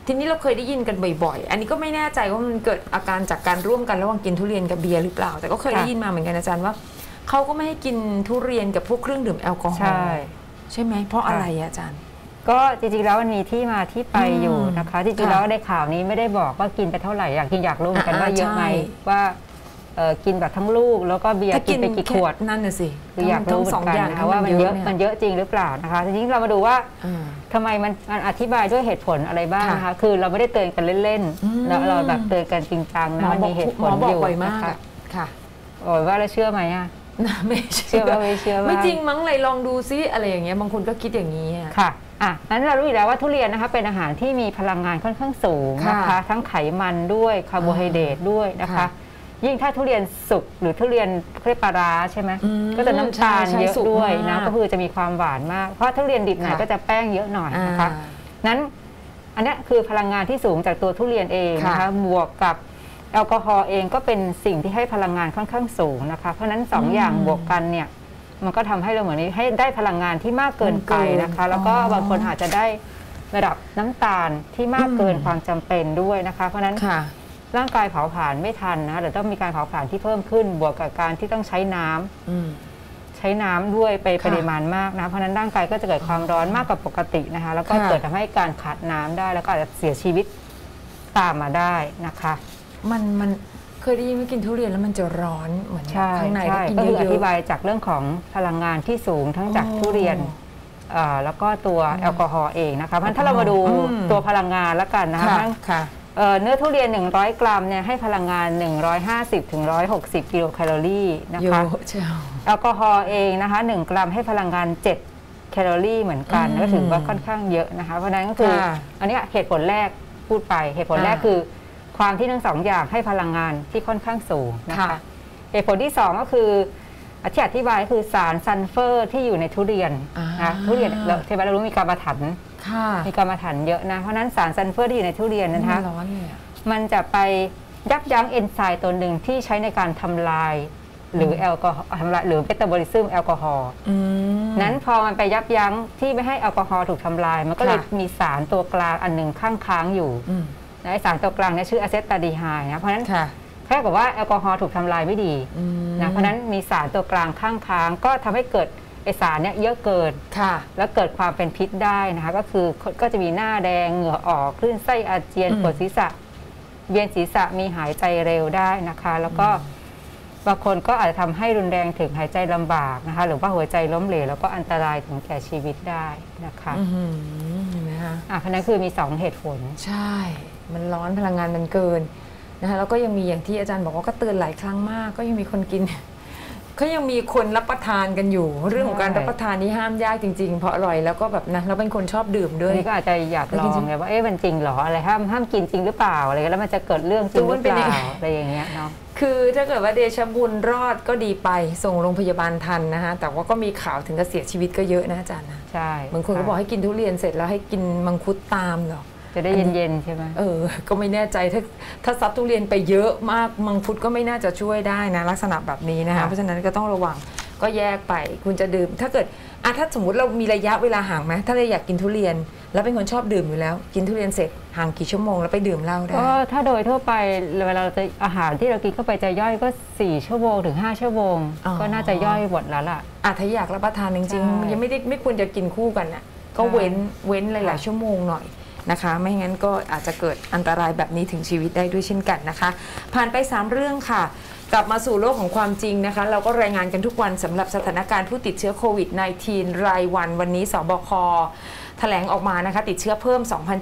ทีนี้เราเคยได้ยินกันบ่อยๆอันนี้ก็ไม่แน่ใจว่ามันเกิดอาการจากการร่วมกันระหว่างกินทุเรียนกับเบียร์หรือเปล่าแต่ก็เคยได้ยินมาเหมือนกันอาจารย์ว่าเขาก็ไม่ให้กินทุเรียนกับพวกเครื่องดื่มแอลกอฮอล์ใช่ไหมเพราะอะไรอาจารย์ก็จริงๆแล้วมันมีที่มาที่ไปอยู่นะคะจริงๆแล้วในข่าวนี้ไม่ได้บอกว่ากินไปเท่าไหร่อยากรู้เหมือนกันว่าเยอะไหมว่ากินแบบทั้งลูกแล้วก็เบียร์กินไปกี่ขวดนั่นน่ะสิคืออยากรู้เหมือนกันนะคะว่ามันเยอะจริงหรือเปล่านะคะทีนี้เรามาดูว่าทำไมมันอธิบายด้วยเหตุผลอะไรบ้างนะคะคือเราไม่ได้เตือนกันเล่นๆแล้วเราแบบเตือนกันจริงจังนะมันมีเหตุผลอยู่นะคะค่ะโอ้ยว่าแล้วเชื่อไหมอ่ะไม่เชื่อไม่จริงมั้งเลยลองดูซิอะไรอย่างเงี้ยบางคนก็คิดอย่างนี้ค่ะนั้นเรารู้อยู่แล้วว่าทุเรียนนะคะเป็นอาหารที่มีพลังงานค่อนข้างสูงนะคะทั้งไขมันด้วยคาร์โบไฮเดรตด้วยนะคะยิ่งถ้าทุเรียนสุกหรือทุเรียนเครปปลาร้าใช่ไหมก็จะน้ำตาลเยอะด้วยนะก็คือจะมีความหวานมากเพราะทุเรียนดิบหน่อยก็จะแป้งเยอะหน่อยนะคะนั้นอันนี้คือพลังงานที่สูงจากตัวทุเรียนเองนะคะบวกกับแอลกอฮอล์เองก็เป็นสิ่งที่ให้พลังงานค่อนข้างสูงนะคะเพราะนั้น2 อย่างบวกกันเนี่ยมันก็ทำให้เราเหมือนนี้ให้ได้พลังงานที่มากเกินไปนะคะแล้วก็บางคนอาจจะได้ระดับน้ำตาลที่มากเกินความจำเป็นด้วยนะคะเพราะนั้นร่างกายเผาผลาญไม่ทันนะเดี๋ยวต้องมีการเผาผลาญที่เพิ่มขึ้นบวกกับการที่ต้องใช้น้ำด้วยไปปริมาณมากนะเพราะนั้นร่างกายก็จะเกิดความร้อนมากกว่าปกตินะคะแล้วก็เกิดทำให้การขาดน้ำได้แล้วก็อาจจะเสียชีวิตตามมาได้นะคะมันเคยได้ยินว่ากินทุเรียนแล้วมันจะร้อนเหมือนข้างในก็คืออธิบายจากเรื่องของพลังงานที่สูงทั้งจากทุเรียนแล้วก็ตัวแอลกอฮอล์เองนะคะเพราะถ้าเรามาดูตัวพลังงานแล้วกันนะคะเนื้อทุเรียน100 กรัมเนี่ยให้พลังงาน150 ถึง 160 กิโลแคลอรี่นะคะแอลกอฮอล์เองนะคะ1 กรัมให้พลังงาน7 แคลอรี่เหมือนกันก็ถือว่าค่อนข้างเยอะนะคะเพราะนั้นก็คืออันนี้เหตุผลแรกพูดไปเหตุผลแรกคือความที่ทั้ง2 อย่างให้พลังงานที่ค่อนข้างสูงนะคะเหตุผลที่2ก็คือที่อธิบายคือสารซัลเฟอร์ที่อยู่ในทุเรียนนะทุเรียนเรารู้มีกาบถันมีกาบถันเยอะนะเพราะนั้นสารซัลเฟอร์ที่อยู่ในทุเรียนนะคะมันจะไปยับยั้งเอนไซม์ตัวหนึ่งที่ใช้ในการทำลายหรือแอลกอฮอล์ทำลายหรือเมตาบอลิซึมแอลกอฮอล์นั้นพอมันไปยับยั้งที่ไม่ให้แอลกอฮอล์ถูกทำลายมันก็เลยมีสารตัวกลางอันหนึ่งค้างอยู่ไอสารตัวกลางนี่ชื่ออะเซตาดีไฮด์นะเพราะฉะนั้นแค่กับว่าแอลกอฮอล์ถูกทำลายไม่ดีนะเพราะฉะนั้นมีสารตัวกลางค้างก็ทำให้เกิดไอสารเนี่ยเยอะเกินแล้วเกิดความเป็นพิษได้นะคะก็คือก็จะมีหน้าแดงเหงื่อออกคลื่นไส้อาเจียนปวดศีรษะเวียนศีรษะมีหายใจเร็วได้นะคะแล้วก็บางคนก็อาจจะทำให้รุนแรงถึงหายใจลำบากนะคะหรือว่าหัวใจล้มเหลวแล้วก็อันตรายถึงแก่ชีวิตได้นะคะเพราะนั้นคือมี2 เหตุผลใช่มันร้อนพลังงานมันเกินนะคะแล้วก็ยังมีอย่างที่อาจารย์บอกว่าก็เตือนหลายครั้งมากก็ยังมีคนกินก็ยังมีคนรับประทานกันอยู่เรื่องของการรับประทานนี่ห้ามยากจริงๆเพราะอร่อยแล้วก็แบบนะเราเป็นคนชอบดื่มด้วยนี่ก็อาจจะอยากลองไงว่ามันจริงหรออะไรห้ามกินจริงหรือเปล่าอะไรแล้วมันจะเกิดเรื่องจริงหรือเปล่าอะไรอย่างเงี้ยเนาะคือถ้าเกิดว่าเดชบุญรอดก็ดีไปส่งโรงพยาบาลทันนะคะแต่ว่าก็มีข่าวถึงกับเสียชีวิตก็เยอะนะอาจารย์นะใช่บางคนก็บอกให้กินทุเรียนเสร็จแล้วให้กินมังคุดตามหรอจะได้เย็นๆใช่ไหมก็ไม่แน่ใจถ้าซัดทุเรียนไปเยอะมากมังคุดก็ไม่น่าจะช่วยได้นะลักษณะแบบนี้นะคะเพราะฉะนั้นก็ต้องระวังก็แยกไปคุณจะดื่มถ้าเกิดถ้าสมมติเรามีระยะเวลาห่างไหมถ้าเราอยากกินทุเรียนแล้วเป็นคนชอบดื่มอยู่แล้วกินทุเรียนเสร็จห่างกี่ชั่วโมงแล้วไปดื่มเหล้าได้ก็ถ้าโดยทั่วไปเวลาเราจะอาหารที่เรากินเข้าไปจะย่อยก็4 ชั่วโมงถึง5 ชั่วโมงก็น่าจะย่อยหมดแล้วล่ะถ้าอยากรับประทานจริงๆยังไม่ควรจะกินคู่กันน่ะก็เว้นหลายๆชั่วโมงหน่อยนะคะไม่งั้นก็อาจจะเกิดอันตรายแบบนี้ถึงชีวิตได้ด้วยเช่นกันนะคะผ่านไป3 เรื่องค่ะกลับมาสู่โลกของความจริงนะคะเราก็รายงานกันทุกวันสำหรับสถานการณ์ผู้ติดเชื้อโควิด -19 รายวันนี้สบคแถลงออกมานะคะติดเชื้อเพิ่ม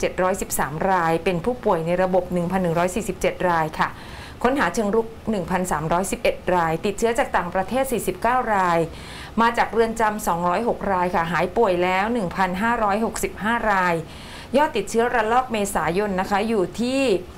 2,713 รายเป็นผู้ป่วยในระบบ 1,147 รายค่ะค้นหาเชิงรุก 1,311 รายติดเชื้อจากต่างประเทศ49 รายมาจากเรือนจำ206 รายค่ะหายป่วยแล้ว 1,565 รายยอดติดเชื้อระลอกเมษายนนะคะอยู่ที่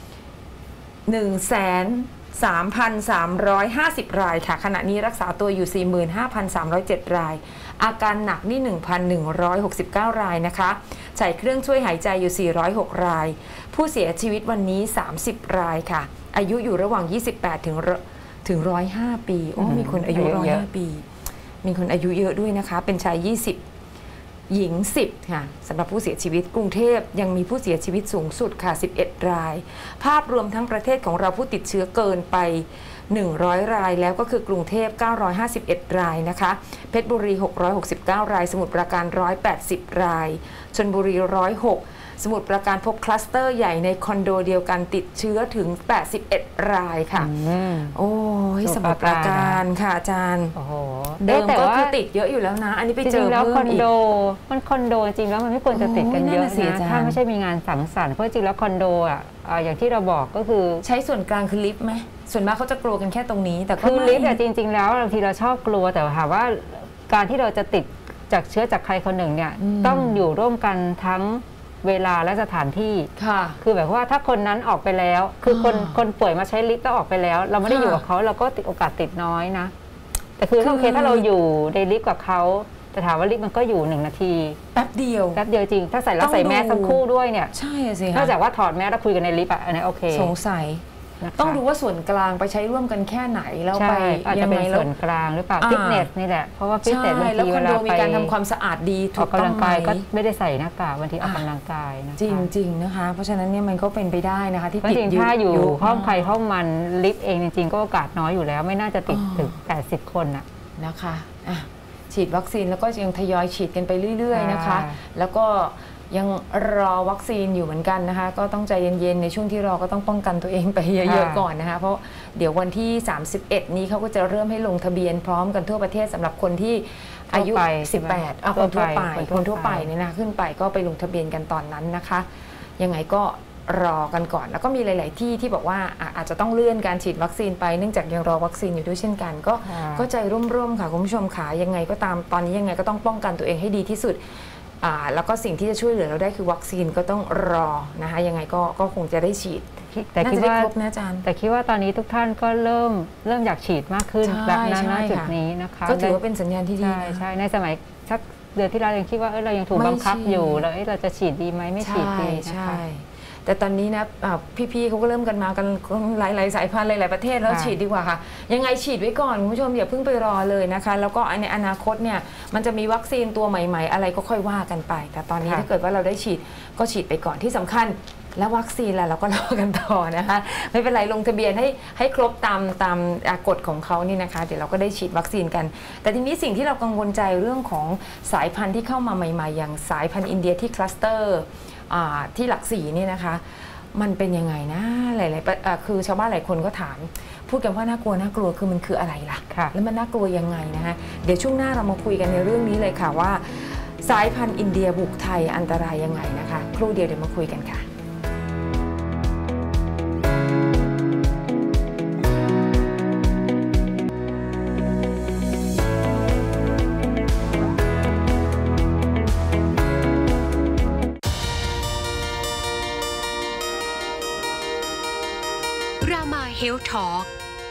1,3,350 รายค่ะขณะนี้รักษาตัวอยู่ 45,307 รายอาการหนักนี่ 1,169 รายนะคะใส่เครื่องช่วยหายใจอยู่406 รายผู้เสียชีวิตวันนี้30 รายค่ะอายุอยู่ระหว่าง28ถึง105 ปีมีคนอายุ105 ปีมีคนอายุเยอะด้วยนะคะเป็นชาย20 หญิง10ค่ะสำหรับผู้เสียชีวิตกรุงเทพยังมีผู้เสียชีวิตสูงสุดค่ะ11รายภาพรวมทั้งประเทศของเราผู้ติดเชื้อเกินไป100รายแล้วก็คือกรุงเทพ951รายนะคะเพชรบุรี669รายสมุทรปราการ180รายชลบุรี106สมุทรปราการพบคลัสเตอร์ใหญ่ในคอนโดเดียวกันติดเชื้อถึง81รายค่ะโอ้ยสมุทรปราการค่ะอาจารย์เดิมก็คือติดเยอะอยู่แล้วนะอันนี้ไปเจอเพิ่มอีกมันคอนโดจริงแล้วมันไม่ควรจะติดกันเยอะนะถ้าไม่ใช่มีงานสังสรรค์เพราะจริงแล้วคอนโดอ่ะอย่างที่เราบอกก็คือใช้ส่วนกลางคือลิฟต์ไหมส่วนมากเขาจะกลัวกันแค่ตรงนี้แต่คือลิฟต์จริงๆแล้วบางทีเราชอบกลัวแต่ถามว่าการที่เราจะติดจากเชื้อจากใครคนหนึ่งเนี่ยต้องอยู่ร่วมกันทั้งเวลาและสถานที่คือแบบว่าถ้าคนนั้นออกไปแล้วคือคนป่วยมาใช้ลิฟต์แล้วออกไปแล้วเราไม่ได้อยู่กับเขาเราก็ติดโอกาสติดน้อยนะแต่คือโอเคถ้าเราอยู่ในลิฟต์กับเขาแต่ถามว่าลิฟต์มันก็อยู่1 นาทีแป๊บเดียวจริงถ้าใส่แล้วใส่แมสทั้งคู่ด้วยเนี่ยใช่สินอกจากว่าถอดแมสแล้วคุยกันในลิฟต์อันนี้โอเคสงสัยต้องดูว่าส่วนกลางไปใช้ร่วมกันแค่ไหนแล้วไปยังไงส่วนกลางหรือเปล่าฟิตเนสนี่แหละเพราะว่าฟิตเนสบางทีเวลาไปมีการทำความสะอาดดีถูกต้องไหมก็ไม่ได้ใส่หน้ากากบางทีออกกำลังกายนะคะจริงๆนะคะเพราะฉะนั้นเนี่ยมันก็เป็นไปได้นะคะที่ติดถ้าอยู่ห้องใครห้องมันลิฟต์เองจริงๆก็โอกาสน้อยอยู่แล้วไม่น่าจะติดถึง80คนนะคะฉีดวัคซีนแล้วก็ยังทยอยฉีดกันไปเรื่อยๆนะคะแล้วก็ยังรอวัคซีนอยู่เหมือนกันนะคะก็ต้องใจเย็นๆในช่วงที่รอก็ต้องป้องกันตัวเองไปเยอะๆก่อนนะคะเพราะเดี๋ยววันที่31นี้เขาก็จะเริ่มให้ลงทะเบียนพร้อมกันทั่วประเทศสำหรับคนที่อายุ18คนทั่วไปเนี่ยนะขึ้นไปก็ไปลงทะเบียนกันตอนนั้นนะคะยังไงก็รอกันก่อนแล้วก็มีหลายๆที่บอกว่าอาจจะต้องเลื่อนการฉีดวัคซีนไปเนื่องจากยังรอวัคซีนอยู่ด้วยเช่นกันก็ใจร่วมๆค่ะคุณผู้ชมค่ะยังไงก็ตามตอนนี้ยังไงก็ต้องป้องกันตัวเองให้ดีที่สุดแล้วก็สิ่งที่จะช่วยเหลือเราได้คือวัคซีนก็ต้องรอนะคะยังไงก็คงจะได้ฉีดแต่คิดว่าครบนะอาจารย์แต่คิดว่าตอนนี้ทุกท่านก็เริ่มอยากฉีดมากขึ้นแบบนั้นณจุดนี้นะคะก็ถือว่าเป็นสัญญาณที่ดีใช่ในสมัยสักเดือนที่เรายังคิดว่าเรายังถูกบังคับอยู่แล้วเราจะฉีดดีไหมไม่ฉีดดีนะคะแต่ตอนนี้นะพี่ๆเขาก็เริ่มกันมากันหลายๆสายพันธุ์หลายๆประเทศแล้วฉีดดีกว่าค่ะยังไงฉีดไว้ก่อนคุณผู้ชมอย่าเพิ่งไปรอเลยนะคะแล้วก็ในอนาคตเนี่ยมันจะมีวัคซีนตัวใหม่ๆอะไรก็ค่อยว่ากันไปแต่ตอนนี้ถ้าเกิดว่าเราได้ฉีดก็ฉีดไปก่อนที่สำคัญแล้ววัคซีนแล้วเราก็รอกันต่อนะคะไม่เป็นไรลงทะเบียนให้ครบตามกฎของเขานี่นะคะเดี๋ยวเราก็ได้ฉีดวัคซีนกันแต่ทีนี้สิ่งที่เรากังวลใจเรื่องของสายพันธุ์ที่เข้ามาใหม่ๆอย่างสายพันธุ์อินเดียที่คลัสเตอร์ที่หลัก4นี่นะคะมันเป็นยังไงนะหลายๆคือชาวบ้านหลายคนก็ถามพูดกันว่าน่ากลัวคือมันคืออะไรล่ะแล้วมันน่ากลัวยังไงนะคะเดี๋ยวช่วงหน้าเรามาคุยกันในเรื่องนี้เลยค่ะว่าสายพันธุ์อินเดียบุกไทยอันตรายยังไงนะคะครู่เดียวมาคุยกันค่ะ Health Talk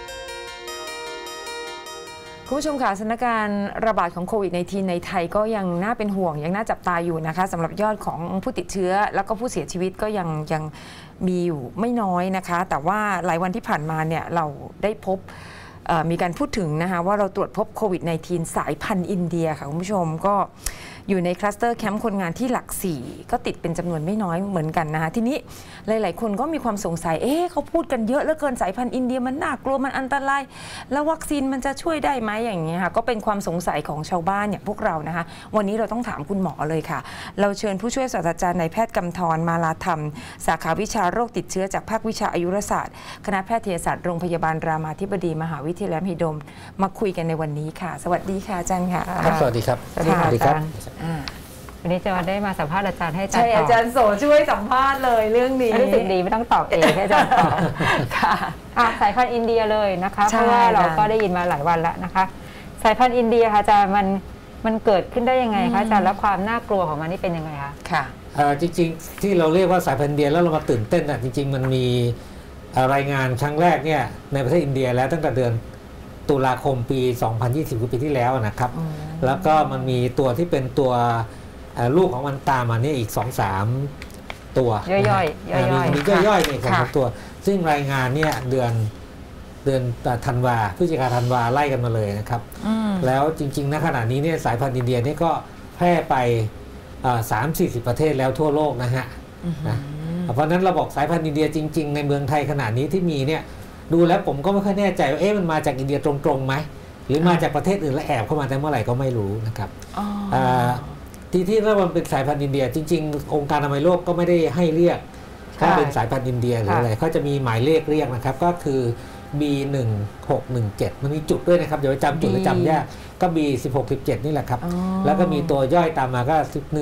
คุณผู้ชมค่ะสถานการณ์ระบาดของโควิด-19 ในไทยก็ยังน่าเป็นห่วงยังน่าจับตาอยู่นะคะสำหรับยอดของผู้ติดเชื้อแล้วก็ผู้เสียชีวิตก็ยังมีอยู่ไม่น้อยนะคะแต่ว่าหลายวันที่ผ่านมาเนี่ยเราได้พบมีการพูดถึงนะคะว่าเราตรวจพบโควิด-19 สายพันธุ์อินเดียค่ะคุณผู้ชมก็อยู่ในคลัสเตอร์แคมป์คนงานที่หลัก4ก็ติดเป็นจำนวนไม่น้อยเหมือนกันนะคะทีนี้หลายๆคนก็มีความสงสัยเขาพูดกันเยอะเหลือเกินสายพันธุ์อินเดียมันน่ากลัวมันอันตรายแล้ววัคซีนมันจะช่วยได้ไหมอย่างนี้ค่ะก็เป็นความสงสัยของชาวบ้านเนี่ยพวกเรานะคะวันนี้เราต้องถามคุณหมอเลยค่ะเราเชิญผู้ช่วยศาสตราจารย์นายแพทย์กำธรมาลาธรรมสาขาวิชาโรคติดเชื้อจากภาควิชาอายุรศาสตร์คณะแพทยศาสตร์โรงพยาบาลรามาธิบดีมหาวิทยาลัยมหิดลมาคุยกันในวันนี้ค่ะสวัสดีค่ะอาจารย์ค่ะสวัสดีครับสวัสดีครับวันนี้จะได้มาสัมภาษณ์อาจารย์ให้อาจารย์ตอบใช่อาจารย์โสช่วยสัมภาษณ์เลยเรื่องนี้รู้สึกดีไม่ต้องตอบเองให้อาจารย์ตอบค่ะสายพันธุ์อินเดียเลยนะคะเพราะว่าเราก็ได้ยินมาหลายวันแล้วนะคะสายพันธุ์อินเดียค่ะอาจารย์มันเกิดขึ้นได้ยังไงคะอาจารย์แล้วความน่ากลัวของมันนี่เป็นยังไงคะค่ะจริงๆที่เราเรียกว่าสายพันธุ์อินเดียแล้วเรามาตื่นเต้นจริงๆมันมีรายงานครั้งแรกเนี่ยในประเทศอินเดียแล้วตั้งแต่เดือนตุลาคมปี2020คือปีที่แล้วนะครับแล้วก็มันมีตัวที่เป็นตัวลูกของมันตามมาเนี่ยอีก 2-3 ตัวย่อยๆมีย่อยๆนี่ของตัวซึ่งรายงานเนี่ยเดือนธันวาพฤศจิกาธันวาไล่กันมาเลยนะครับแล้วจริงๆณขณะนี้เนี่ยสายพันธุ์อินเดียนี่ก็แพร่ไป 30-40 ประเทศแล้วทั่วโลกนะฮะนะเพราะนั้นเราบอกสายพันธุ์อินเดียจริงๆในเมืองไทยขนาดนี้ที่มีเนี่ยดูแล้วผมก็ไม่ค่อยแน่ใจว่ามันมาจากอินเดียตรงๆไหมหรือมาจากประเทศอื่นและแอบเข้ามาแต่เมื่อไหร่ก็ไม่รู้นะครับที่ถ้ามันเป็นสายพันธุ์อินเดียจริงๆองค์การอนามัยโลกก็ไม่ได้ให้เรียกถ้าเป็นสายพันธุ์อินเดียหรืออะไรเขาจะมีหมายเลขเรียกนะครับก็คือ B1617 มันมีจุดด้วยนะครับเดี๋ยวจำจุดและจำยากก็ B1617 นี่แหละครับแล้วก็มีตัวย่อยตามมาก็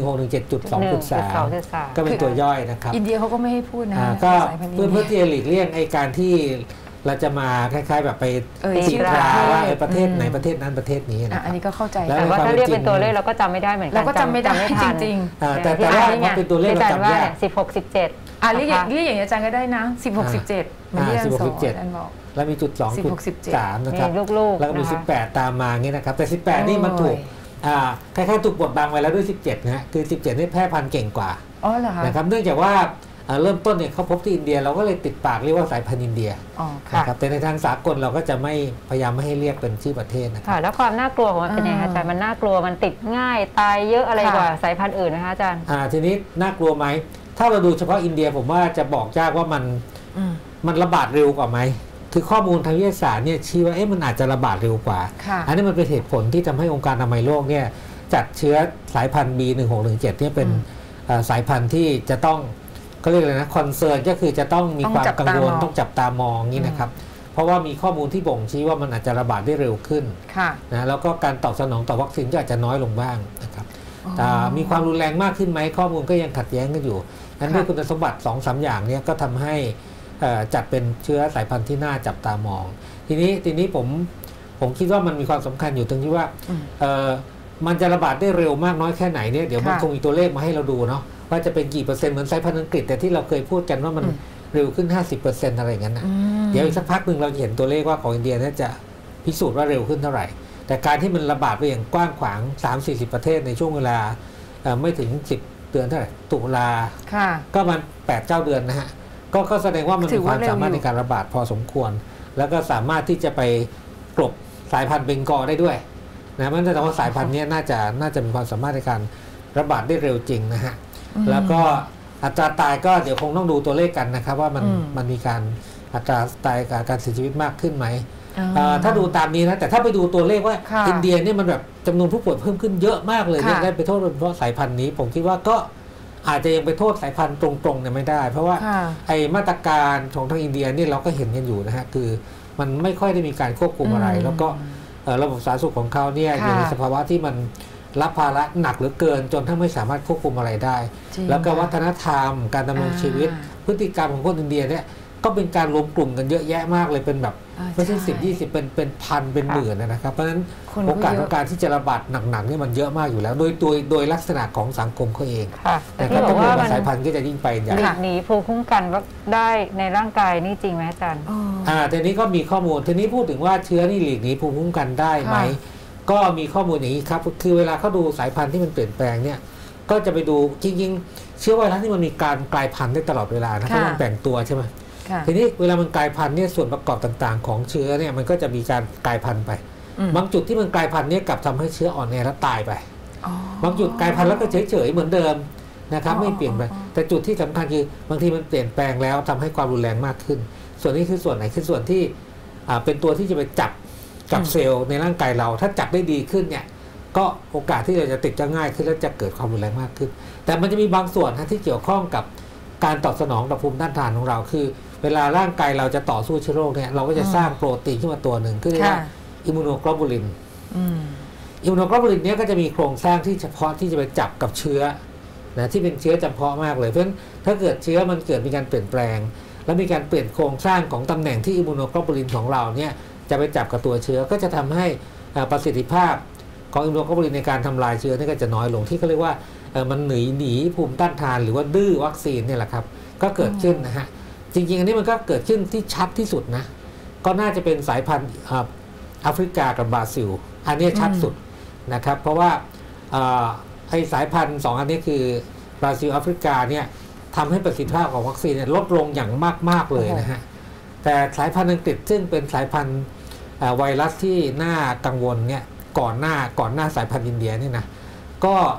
1617.2.3 ก็เป็นตัวย่อยนะครับอินเดียเขาก็ไม่ให้พูดนะก็เพื่อที่จะหลีกเลี่ยงไอ้การที่เราจะมาคล้ายๆแบบไปตีตราว่าประเทศไหนประเทศนั้นประเทศนี้นะอันนี้ก็เข้าใจแต่ว่าถ้าเรียกเป็นตัวเลขเราก็จำไม่ได้เหมือนกันเราก็จำไม่ได้จริงๆแต่ว่ามันเป็นตัวเลขเราจำยาก 16-17 เรียกอย่างอาจารย์ก็ได้นะ16-17มันเรียก16-17 แล้วมีจุด2.3นะครับแล้วก็มี18ตามมาเงี้ยนะครับแต่18นี่มันถูกคล้ายๆถูกบดบังไว้แล้วด้วย17นะฮะคือ17นี่แพร่พันธุ์เก่งกว่านะครับเนื่องจากว่าเริ่มต้นเนี่ยเขาพบที่อินเดียเราก็เลยติดปากเรียกว่าสายพันธุ์อินเดียนะครับแต่ในทางสากลเราก็จะไม่พยายามไม่ให้เรียกเป็นชื่อประเทศนะครับแล้วความน่ากลัวของมันเป็นยังไงอาจารย์มันน่ากลัวมันติดง่ายตายเยอะอะไรกว่าสายพันธุ์อื่นนะคะอาจารย์ทีนี้น่ากลัวไหมถ้าเราดูเฉพาะอินเดียผมว่าจะบอกยากว่ามันระบาดเร็วกว่าไหมคือข้อมูลทางวิทยาศาสตร์เนี่ยชี้ว่ามันอาจจะระบาดเร็วกว่าอันนี้มันเป็นเหตุผลที่ทำให้องค์การอนามัยโลกเนี่ยจัดเชื้อสายพันธุ์ B1617 เนี่ยเป็นสายพันธุ์ที่จะต้องก็เรียกเลยนะคอนเซิร์นก็คือจะต้องมีความกังวลต้องจับตามองนี่นะครับเพราะว่ามีข้อมูลที่บ่งชี้ว่ามันอาจจะระบาดได้เร็วขึ้นนะแล้วก็การตอบสนองต่อวัคซีนก็อาจจะน้อยลงบ้างนะครับแต่มีความรุนแรงมากขึ้นไหมข้อมูลก็ยังขัดแย้งกันอยู่นั้นด้วยคุณสมบัติ 2-3 อย่างนี้ก็ทำให้จัดเป็นเชื้อสายพันธุ์ที่น่าจับตามองทีนี้ผมคิดว่ามันมีความสำคัญอยู่ตรงที่ว่ามันจะระบาดได้เร็วมากน้อยแค่ไหนเนี่ยเดี๋ยวมันคงมีตัวเลขมาให้เราดูเนาะว่าจะเป็นกี่เปอร์เซ็นต์เหมือนสายพันธุ์อังกฤษแต่ที่เราเคยพูดกันว่ามันเร็วขึ้น 50% อะไรอย่างนั้นนะเดี๋ยวอีกสักพักหนึ่งเราจะเห็นตัวเลขว่าของอินเดียน่าจะพิสูจน์ว่าเร็วขึ้นเท่าไหร่แต่การที่มันระบาดไปอย่างกว้างขวาง 3-40 ประเทศในช่วงเวลาไม่ถึง10 เดือนเท่าไหร่ตุลาก็มัน 8-9 เดือนนะฮะก็แสดงว่ามันมีความสามารถในการระบาดพอสมควรแล้วก็สามารถที่จะไปกลบสายพันธุ์เบงกอลได้ด้วยนะมันจะแสดงว่าสายพันธุ์นี้น่าจะมีความสามารถในการระบาดได้เร็วจริงนะฮะแล้วก็อัตราตายก็เดี๋ยวคงต้องดูตัวเลขกันนะครับว่ามันมีการอัตราตายการเสียชีวิตมากขึ้นไหมถ้าดูตามนี้นะแต่ถ้าไปดูตัวเลขว่าอินเดียนี่มันแบบจำนวนผู้ป่วยเพิ่มขึ้นเยอะมากเลยได้ไปโทษเพราะสายพันธุ์นี้ผมคิดว่าก็อาจจะยังไปโทษสายพันธุ์ตรงๆเนี่ยไม่ได้เพราะว่าไอ้มาตรการของทางอินเดียนี่เราก็เห็นกันอยู่นะฮะคือมันไม่ค่อยได้มีการควบคุมอะไรแล้วก็ระบบสาธารณสุขของเขาเนี่ยอยู่ในสภาวะที่มันรับภาระหนักเหลือเกินจนถ้าไม่สามารถควบคุมอะไรได้แล้วก็วัฒนธรรมการดำรงชีวิตพฤติกรรมของคนอินเดียเนี่ยก็เป็นการรวมกลุ่มกันเยอะแยะมากเลยเป็นแบบไม่ใช่10-20เป็นพันเป็นหมื่นนะครับเพราะฉะนั้นโอกาสของการที่จะระบาดหนักๆนี่มันเยอะมากอยู่แล้วโดยลักษณะของสังคมเขาเองแต่ก็ต้องบอกว่าสายพันธุ์ก็จะยิ่งไปใหญ่หนีภูมิคุ้มกันได้ในร่างกายนี่จริงไหมอาจารย์ทีนี้ก็มีข้อมูลทีนี้พูดถึงว่าเชื้อนี่หลีกหนีภูมิคุ้มกันได้ไหมก็มีข้อมูลอย่างนี้ครับคือเวลาเขาดูสายพันธุ์ที่มันเปลี่ยนแปลงเนี่ยก็จะไปดูจริงๆเชื้อไวรัสที่มันมีการกลายพันธุ์ได้ตลอดเวลานะเพราะมันแบ่งตัวใช่ไหมทีนี้เวลามันกลายพันธุ์เนี่ยส่วนประกอบต่างๆของเชื้อเนี่ยมันก็จะมีการกลายพันธุ์ไปบางจุดที่มันกลายพันธุ์เนี่ยกลับทำให้เชื้ออ่อนแอและตายไปบางจุดกลายพันธุ์แล้วก็เฉยๆเหมือนเดิมนะครับไม่เปลี่ยนไปแต่จุดที่สำคัญคือบางทีมันเปลี่ยนแปลงแล้วทำให้ความรุนแรงมากขึ้นส่วนนี้คือส่วนไหนคือส่วนที่เป็นตัวที่จะไปจับกับเซลล์ในร่างกายเราถ้าจับได้ดีขึ้นเนี่ยก็โอกาสที่เราจะติดจะง่ายขึ้นและจะเกิดความรุนแรงมากขึ้นแต่มันจะมีบางส่วนที่เกี่ยวข้องกับการตอบสนองต่อภูมิต้านทานของเราคือเวลาร่างกายเราจะต่อสู้เชื้อโรคเนี่ยเราก็จะสร้างโปรตีนขึ้นมาตัวหนึ่งคือเรียกว่าอิมมูโนโกลบูลินอิมมูโนโกลบูลินนี้ก็จะมีโครงสร้างที่เฉพาะที่จะไปจับกับเชื้อนะที่เป็นเชื้อจำเพาะมากเลยเพราะฉะนั้นถ้าเกิดเชื้อมันเกิดมีการเปลี่ยนแปลงแล้วมีการเปลี่ยนโครงสร้างของตำแหน่งที่อิมมูโนโกลบูลินของเราเนี่ยจะไปจับกับตัวเชื้อก็จะทำให้ประสิทธิภาพของอิมมูโนโกลบูลินในการทำลายเชื้อนี่ก็จะน้อยลงที่เขาเรียกว่ามันหนีภูมิต้านทานหรือว่าดื้อวัคซีนเนี่ยแหละครับก็เกิดขึ้นนะฮะจริงๆอันนี้มันก็เกิดขึ้นที่ชัดที่สุดนะก็น่าจะเป็นสายพันธุ์แอฟริกากับบราซิลอันนี้ชัดสุดนะครับเพราะว่าไอ้สายพันธุ์2อันนี้คือบราซิลแอฟริกาเนี่ยทำให้ประสิทธิภาพของวัคซีนลดลงอย่างมากๆเลยนะฮะแต่สายพันธุ์อังกฤษซึ่งเป็นสายพันธุ์ไวรัสที่น่ากังวลเนี่ยก่อนหน้าสายพันธุ์อินเดียนี่นะก็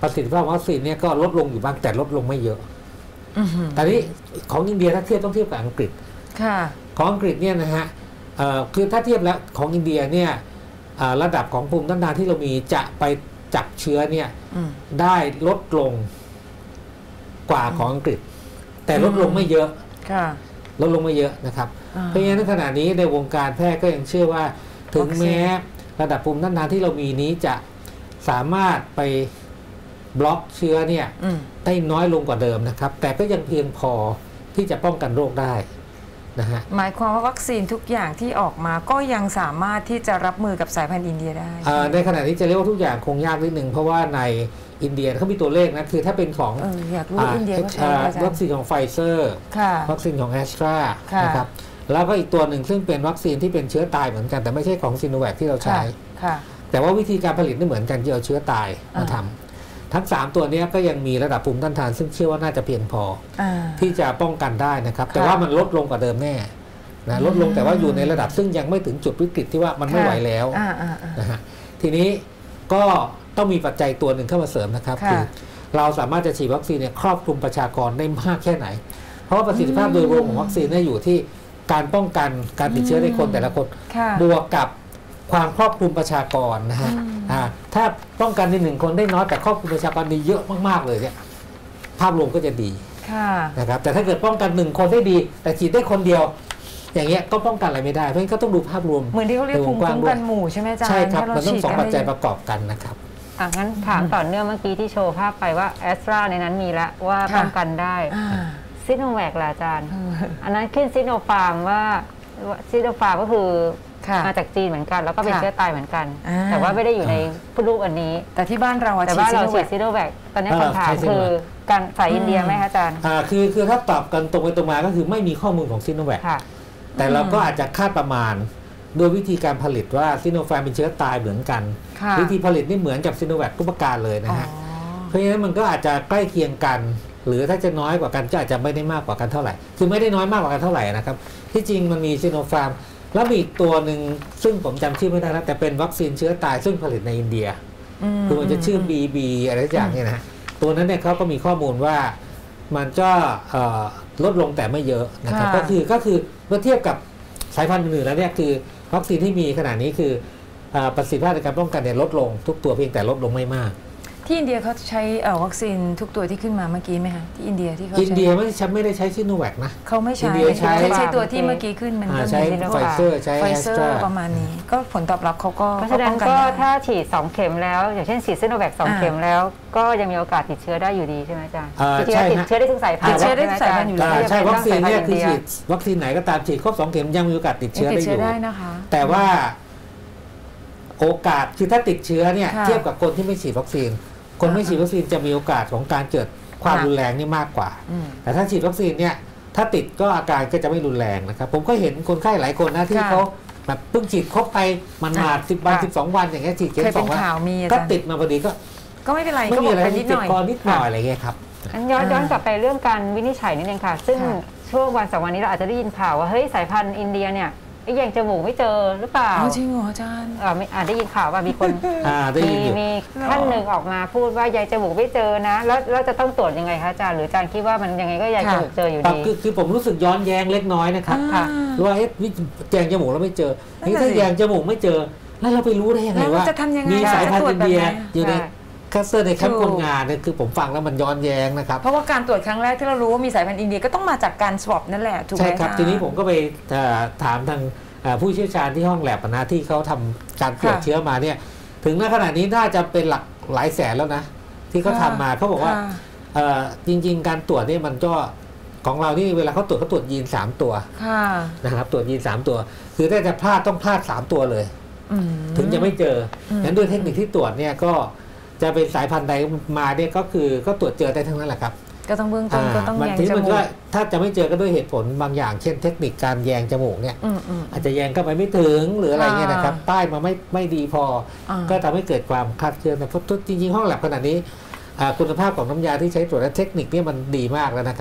ประสิทธิภาพวัคซีนเนี่ยก็ลดลงอยู่บ้างแต่ลดลงไม่เยอะแต่นี้ของอินเดียถ้าเทียบต้องเทียบกับอังกฤษของอังกฤษเนี่ยนะฮะคือถ้าเทียบแล้วของอินเดียเนี่ยระดับของภูมิต้านทานที่เรามีจะไปจับเชื้อเนี่ยได้ลดลงกว่าของอังกฤษแต่ลดลงไม่เยอะลดลงไม่เยอะนะครับเพราะฉะนั้นขณะนี้ในวงการแพทย์ก็ยังเชื่อว่าถึงแม้ระดับภูมิต้านทานที่เรามีนี้จะสามารถไปบล็อกเชื้อเนี่ยได้น้อยลงกว่าเดิมนะครับแต่ก็ยังเพียงพอที่จะป้องกันโรคได้นะฮะหมายความว่าวัคซีนทุกอย่างที่ออกมาก็ยังสามารถที่จะรับมือกับสายพันธุ์อินเดียได้ในขณะนี้จะเรียกว่าทุกอย่างคงยากนิดนึงเพราะว่าในอินเดียเขามีตัวเลขนะคือถ้าเป็นของอยากรู้อินเดียวัคซีนของไฟเซอร์วัคซีนของแอสตรานะครับแล้วก็อีกตัวหนึ่งซึ่งเป็นวัคซีนที่เป็นเชื้อตายเหมือนกันแต่ไม่ใช่ของซิโนแวคที่เราใช้แต่ว่าวิธีการผลิตไม่เหมือนกันที่เอาเชื้อตายมาทำทั้ง3ตัวนี้ก็ยังมีระดับภูมิต้านทานซึ่งเชื่อว่าน่าจะเพียงพอที่จะป้องกันได้นะครับแต่ว่ามันลดลงกว่าเดิมแน่นะลดลงแต่ว่าอยู่ในระดับซึ่งยังไม่ถึงจุดวิกฤตที่ว่ามันไม่ไหวแล้วนะฮะทีนี้ก็ต้องมีปัจจัยตัวหนึ่งเข้ามาเสริมนะครับคือเราสามารถจะฉีดวัคซีนเนี่ยครอบคลุมประชากรได้มากแค่ไหนเพราะว่าประสิทธิภาพโดยรวมของวัคซีนเนี่ยอยู่ที่การป้องกันการติดเชื้อในคนแต่ละคนบวกกับความครอบคลุมประชากรนะฮะถ้าป้องกันใน1 คนได้น้อยแต่ครอบคลุมประชากรดีเยอะมากๆเลยเนี่ยภาพรวมก็จะดีนะครับแต่ถ้าเกิดป้องกัน1 คนได้ดีแต่ฉีดได้คนเดียวอย่างเงี้ยก็ป้องกันอะไรไม่ได้เพราะฉะนั้นก็ต้องดูภาพรวมเหมือนที่เขาเรียกภูมิคุ้มกันหมู่ใช่ไหมอาจารย์ใช่ครับมันต้อง2 ปัจจัยประกอบกันนะครับงั้นถามต่อเนื่องเมื่อกี้ที่โชว์ภาพไปว่าแอสตราในนั้นมีแล้วว่าป้องกันได้ซิโนแวคล่ะอาจารย์อันนั้นขึ้นซิโนฟาร์มว่าซิโนฟาร์มก็คือมาจากจีนเหมือนกันแล้วก็เป็นเชื้อตายเหมือนกันแต่ว่าไม่ได้อยู่ในรูปอันนี้แต่ที่บ้านเราแต่ว่าเราฉีดซิโนแวคตอนนี้คำถามคือการสายอินเดียไหมคะอาจารย์คือถ้าตอบกันตรงไปตรงมาก็คือไม่มีข้อมูลของซิโนแวคแต่เราก็อาจจะคาดประมาณโดยวิธีการผลิตว่าซิโนฟาร์มเป็นเชื้อตายเหมือนกันวิธีผลิตนี่เหมือนกับซิโนแวคทุกประการเลยนะฮะเพราะฉะนั้นมันก็อาจจะใกล้เคียงกันหรือถ้าจะน้อยกว่ากันก็อาจจะไม่ได้มากกว่ากันเท่าไหร่คือไม่ได้น้อยมากกว่ากันเท่าไหร่นะครับที่จริงมันมีซิโนฟาร์มแล้วมีอีกตัวหนึ่งซึ่งผมจำชื่อไม่ได้แล้วแต่เป็นวัคซีนเชื้อตายซึ่งผลิตในอินเดียคือมันจะชื่อ BB อะไรอย่างเงี้ยนะตัวนั้นเนี่ยเขาก็มีข้อมูลว่ามันก็ลดลงแต่ไม่เยอะนะครับก็คือเมื่อเทียบกับสายพันธุ์อื่นๆแล้วเนี่ยคือวัคซีนที่มีขนาดนี้คือประสิทธิภาพในการป้องกันเนี่ยลดลงทุกตัวเพียงแต่ลดลงไม่มากที่อินเดียเขาใช้วัคซีนทุกตัวที่ขึ้นมาเมื่อกี้ไหมคะที่อินเดียที่เขาอินเดียไม่ได้ใช้ซิโนแวคนะเขาไม่ใช้ใช้ตัวที่เมื่อกี้ขึ้นมันใช้ไฟเซอร์ใช้แอสตราประมาณนี้ก็ผลตอบรับเขาก็แสดงก็ถ้าฉีด2 เข็มแล้วอย่างเช่นฉีดซิโนแวค2 เข็มแล้วก็ยังมีโอกาสติดเชื้อได้อยู่ดีใช่ไหมอาจารย์ติดเชื้อได้ทุกสายพันธุ์ติดเชื้อได้ทุกสายพันธุ์อยู่แล้วใช่วัคซีนเนี่ยคือฉีดวัคซีนไหนก็ตามฉีดครบ2 เข็มยังมีโอกาสติดเชื้อได้อยู่แต่ว่าโอกาสคือถ้าติดเชื้อเนี่ยเทียบกับคนที่ไม่ฉีดวัคซีนคนไม่ฉีดวัคซีนจะมีโอกาสของการเกิดความรุนแรงนี่มากกว่าแต่ถ้าฉีดวัคซีนเนี่ยถ้าติดก็อาการก็จะไม่รุนแรงนะครับผมก็เห็นคนไข้หลายคนนะที่เขาแบบเพิ่งฉีดครบไปมันมา10 วัน12 วันอย่างเงี้ยฉีดเข็ม2 วันก็ติดมาพอดีก็ไม่เป็นไรก็บอกนิดหน่อยนิดหน่อยอะไรเงี้ยครับย้อนกลับไปเรื่องการวินิจฉัยนิดนึงค่ะซึ่งช่วงวัน2 วันนี้เราอาจจะได้ยินข่าวว่าเฮ้ยสายพันธุ์อินเดียเนี่ยแยงจมูกไม่เจอหรือเปล่าจริงเหรออาจารย์ได้ยินข่าวว่ามีคนมีท่านหนึ่งออกมาพูดว่าแยงจมูกไม่เจอนะแล้วจะต้องตรวจยังไงคะอาจารย์หรืออาจารย์คิดว่ามันยังไงก็แยงจมูกเจออยู่ดีคือผมรู้สึกย้อนแย้งเล็กน้อยนะครับว่าแยงจมูกแล้วไม่เจอนี่ถ้าแยงจมูกไม่เจอแล้วเราไปรู้ได้ยังไงว่ามีสายพันธุ์อินเดียอยู่ในคัสเตอร์ในแคมป์คนงานเนี่ยคือผมฟังแล้วมันย้อนแย้งนะครับเพราะว่าการตรวจครั้งแรกที่เรารู้ว่ามีสายพันธุ์อินเดียก็ต้องมาจากการสวอปนั่นแหละถูกไหมใช่ครับทีนี้ผมก็ไปถามทางผู้เชี่ยวชาญที่ห้องแลบนะที่เขาทำการตรวจเชื้อมาเนี่ยถึงณขณะนี้น่าจะเป็นหลายแสนแล้วนะที่เขาทำมาเขาบอกว่าจริงๆการตรวจนี่มันก็ของเรานี่เวลาเขาตรวจยีน3 ตัวนะครับตรวจยีน3 ตัวคือถ้าจะพลาดต้องพลาด3 ตัวเลยถึงจะไม่เจองั้นด้วยเทคนิคที่ตรวจเนี่ยก็จะเป็นสายพันธุ์ใดมาเนี่ยก็ตรวจเจอได้ทั้งนั้นแหละครับก็ต้องเบื้องต้นก็ต้องแยงจมูกถ้าจะไม่เจอก็ด้วยเหตุผลบางอย่างเช่นเทคนิคการแยงจมูกเนี่ยอาจจะแยงเข้าไปไม่ถึงหรืออะไรเงี้ยนะครับป้ายมาไม่ดีพอก็ทำให้เกิดความคลาดเคลื่อนแต่จริงๆห้องแลบขนาดนี้คุณภาพของน้ำยาที่ใช้ตรวจและเทคนิคเนี่ยมันดีมากแล้วนะครับ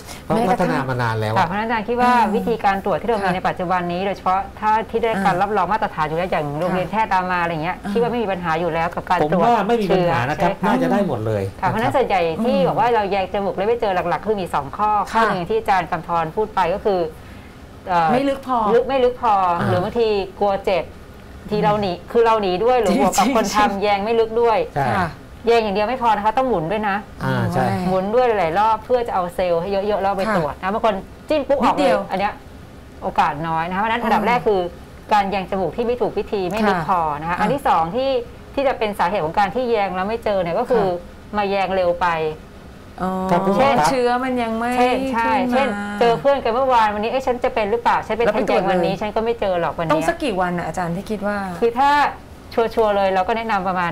เพราะพัฒนามานานแล้วเพราะฉะนั้นอาจารย์คิดว่าวิธีการตรวจที่เรามีในปัจจุบันนี้โดยเฉพาะถ้าที่ได้การรับรองมาตรฐานอยู่แล้วอย่างโรงเรียนแพทย์ตามมาอะไรเงี้ยคิดว่าไม่มีปัญหาอยู่แล้วกับการตรวจผมว่าไม่มีปัญหานะครับน่าจะได้หมดเลยเพราะฉะนั้นส่วนใหญ่ที่บอกว่าเราแยกจมูกแล้วไม่เจอหลักๆคือมี2ข้อหนึ่งที่อาจารย์กำธรพูดไปก็คือไม่ลึกพอไม่ลึกพอหรือบางทีกลัวเจ็บที่เราหนีคือเราหนีด้วยหรือบวกกับคนทำแยงไม่ลึกด้วยแยงอย่างเดียวไม่พอนะคะต้องหมุนด้วยนะหมุนด้วยหลายรอบเพื่อจะเอาเซลล์ให้เยอะๆแล้วไปตรวจนะบางคนจิ้มปุ๊บออกเลยอันเนี้ยโอกาสน้อยนะคะเพราะนั้นอันดับแรกคือการแยงจมูกที่ไม่ถูกวิธีไม่ลึกพอนะคะอันที่2ที่จะเป็นสาเหตุของการที่แยงแล้วไม่เจอเนี่ยก็คือมาแยงเร็วไปเช่นเชื้อมันยังไม่ใช่เช่นเจอเพื่อนกันเมื่อวานวันนี้ฉันจะเป็นหรือเปล่าฉันเป็นแยงวันนี้ฉันก็ไม่เจอหรอกวันนี้ต้องสักกี่วันอาจารย์ที่คิดว่าคือถ้าชัวร์เลยเราก็แนะนำประมาณ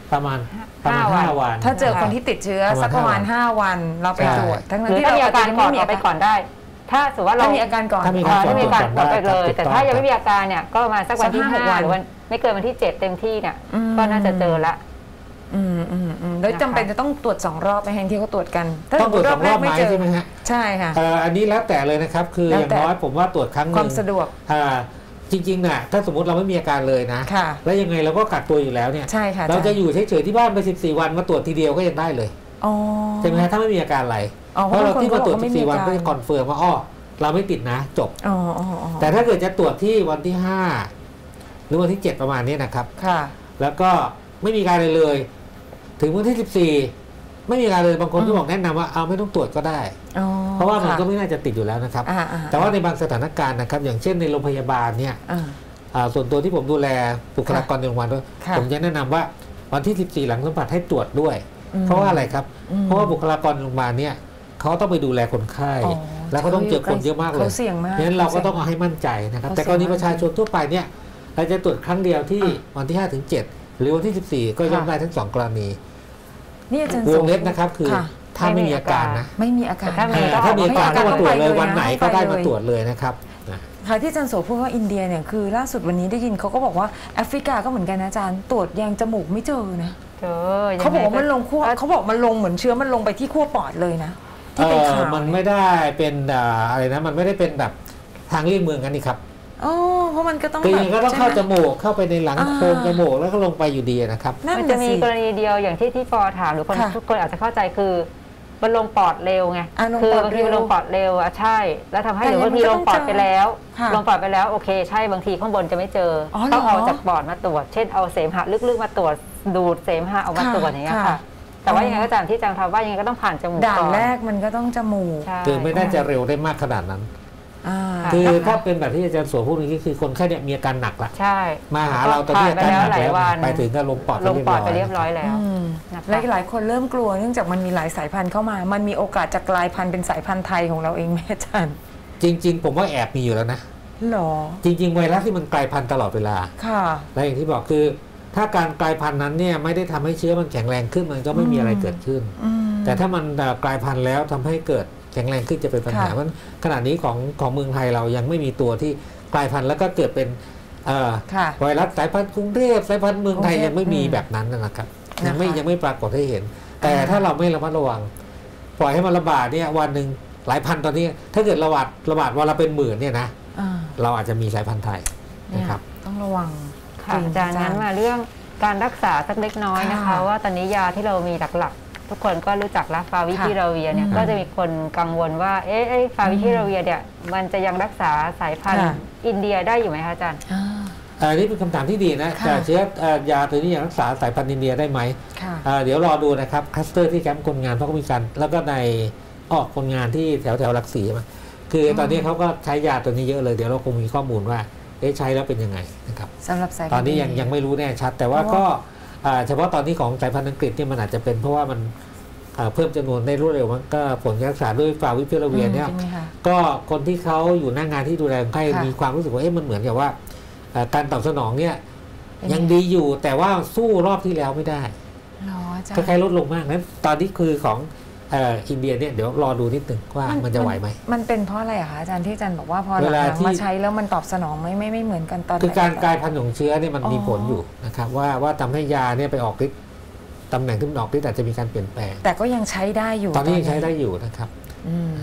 5 วันถ้าเจอคนที่ติดเชื้อสักประมาณ5 วันเราไปตรวจทั้งนั้นที่เรามีอาการก่อนไปก่อนได้ถ้าสมมติว่าเรามีอาการก่อนถ้ามีอาการก่อนไปเลยแต่ถ้ายังไม่มีอาการเนี่ยก็ประมาณสักวันที่5หรือวันไม่เกินวันที่7เต็มที่เนี่ยก็น่าจะเจอละแล้วจำเป็นจะต้องตรวจ2 รอบไหมแห่งที่เขาตรวจกันต้องตรวจ2 รอบไหมใช่ไหมฮะใช่ค่ะอันนี้แล้วแต่เลยนะครับคืออย่างน้อยผมว่าตรวจครั้งนึงความสะดวกจริงๆน่ะถ้าสมมติเราไม่มีอาการเลยนะแล้วยังไงเราก็กักตัวอยู่แล้วเนี่ยเราจะอยู่เฉยๆที่บ้านไป14 วันมาตรวจทีเดียวก็ยังได้เลยใช่ไหมถ้าไม่มีอาการอะไรเพราะเราที่มาตรวจ14 วันก็จะคอนเฟิร์มว่าเราไม่ติดนะจบแต่ถ้าเกิดจะตรวจที่วันที่5หรือวันที่7ประมาณนี้นะครับแล้วก็ไม่มีการเลยถึงวันที่14ไม่มีการเลยบางคนก็บอกแนะนำว่าเอาไม่ต้องตรวจก็ได้เพราะว่ามันก็ไม่น่าจะติดอยู่แล้วนะครับแต่ว่าในบางสถานการณ์นะครับอย่างเช่นในโรงพยาบาลเนี่ยส่วนตัวที่ผมดูแลบุคลากรในโรงพยาบาลด้วยผมจะแนะนำว่าวันที่14หลังสัมผัสให้ตรวจด้วยเพราะว่าอะไรครับเพราะว่าบุคลากรในโรงพยาบาลเนี่ยเขาต้องไปดูแลคนไข้แล้วก็ต้องเจอคนเยอะมากเลยงั้นเราก็ต้องเอาให้มั่นใจนะครับแต่กรณีประชาชนทั่วไปเนี่ยเราจะตรวจครั้งเดียวที่วันที่5 ถึง 7หรือวันที่14ก็ย่อมได้ทั้ง2 กรณีนี่อาจารย์วงเล็บนะครับคือถ้าไม่มีอาการนะไม่มีอาการถ้ามีอาการก็มาตรวจเลยวันไหนก็ได้มาตรวจเลยนะครับค่ะที่อาจารย์โสพูดว่าอินเดียเนี่ยคือล่าสุดวันนี้ได้ยินเขาก็บอกว่าแอฟริกาก็เหมือนกันนะอาจารย์ตรวจแยงจมูกไม่เจอนะเขาบอกมันลงขั้วเขาบอกมันลงเหมือนเชื้อมันลงไปที่ขั้วปอดเลยนะที่เป็นข่าวมันไม่ได้เป็นอะไรนะมันไม่ได้เป็นแบบทางเลี่ยงเมืองกันนี่ครับเพราะมันก็ต้องเข้าจมูกเข้าไปในหลังโพรงจมูกแล้วก็ลงไปอยู่ดีนะครับมันจะมีกรณีเดียวอย่างที่ปอถามหรือคนทุกคนอาจจะเข้าใจคือมันลงปอดเร็วไงคือบางทีมันลงปอดเร็วใช่แล้วทำให้หรือบางทีลงปอดไปแล้วโอเคใช่บางทีข้างบนจะไม่เจอต้องเอาจากปอดมาตรวจเช่นเอาเสมหะลึกๆมาตรวจดูดเสมหะออกมาตรวจอย่างเงี้ยค่ะแต่ว่ายังไงก็ตามที่อาจารย์ทำว่ายังไงก็ต้องผ่านจมูกก่อนด่านแรกมันก็ต้องจมูกคือไม่น่าจะเร็วได้มากขนาดนั้นคือถ้าเป็นแบบที่อาจารย์โสพูดนี้คือคนไข้เนี่ยมีอาการหนักละใช่มาหาเราตอนที่อาการหนักแล้วไปถึงก็ลงปอดไปเรียบร้อยแล้วหลายคนเริ่มกลัวเนื่องจากมันมีหลายสายพันธุ์เข้ามามันมีโอกาสจะกลายพันธุ์เป็นสายพันธุ์ไทยของเราเองไหมอาจารย์จริงๆผมว่าแอบมีอยู่แล้วนะหรอจริงๆไวรัสที่มันกลายพันธุ์ตลอดเวลาค่ะและอย่างที่บอกคือถ้าการกลายพันธุ์นั้นเนี่ยไม่ได้ทำให้เชื้อมันแข็งแรงขึ้นมันก็ไม่มีอะไรเกิดขึ้นแต่ถ้ามันกลายพันธุ์แล้วทำให้เกิดแข็งแรงขึ้นจะเป็นปัญหาเพราะขณะนี้ของเมืองไทยเรายังไม่มีตัวที่กลายพันธุ์แล้วก็เกิดเป็นไวรัสสายพันธุ์กรุงเทพสายพันธุ์เมืองไทยยังไม่มีแบบนั้นนะครับยังไม่ปรากฏให้เห็นแต่ถ้าเราไม่ระมัดระวังปล่อยให้มันระบาดเนี่ยวันหนึ่งหลายพันตอนนี้ถ้าเกิดระบาดวันละเป็นหมื่นเนี่ยนะเราอาจจะมีสายพันธุ์ไทยนะครับต้องระวังค่ะอาจารย์นั้นมาเรื่องการรักษาสักเล็กน้อยนะคะว่าตอนนี้ยาที่เรามีหลักๆทุกคนก็รู้จักแล้วฟาวิพิราเวียเนี่ยก็จะมีคนกังวลว่าฟาวิพิราเวียเนี่ยมันจะยังรักษาสายพันธุ์อินเดียได้อยู่ไหมคะอาจารย์นี่เป็นคำถามที่ดีนะแต่เชื้อยาตัวนี้ยังรักษาสายพันธุ์อินเดียได้ไหมเดี๋ยวรอดูนะครับคลัสเตอร์ที่แคมป์คนงานเพราะก็มีการแล้วก็ในคนงานที่แถวหลักสี่มาคือตอนนี้เขาก็ใช้ยาตัวนี้เยอะเลยเดี๋ยวเราคงมีข้อมูลว่าใช้แล้วเป็นยังไงนะครับสำหรับสายพันธุ์ตอนนี้ยังไม่รู้แน่ชัดแต่ว่าก็เฉพาะตอนนี้ของสายพันธุ์อังกฤษเนี่ยมันอาจจะเป็นเพราะว่ามันเพิ่มจำนวนได้รวดเร็วมันก็ผลการรักษาด้วยฟาวิพิราเวียเนี่ยก็คนที่เขาอยู่หน้างานที่ดูแลคนไข้มีความรู้สึกว่ามันเหมือนกับว่าการตอบสนองเนี่ยยังดีอยู่แต่ว่าสู้รอบที่แล้วไม่ได้คล้ายๆลดลงมากนั้นตอนนี้คือของอินเดียเนี่ยเดี๋ยวรอดูนิดนึงว่ามันจะไหวไหมมันเป็นเพราะอะไรคะอาจารย์ที่อาจารย์บอกว่าพอหลังมาใช้แล้วมันตอบสนองไม่เหมือนกันตอนคือการกลายพันธุ์ของเชื้อเนี่ยมันมีผลอยู่นะครับว่าทำให้ยาเนี่ยไปออกฤทธิ์ตำแหน่งที่มันออกฤทธิ์อาจจะมีการเปลี่ยนแปลงแต่ก็ยังใช้ได้อยู่ตอนนี้ยังใช้ได้อยู่นะครับ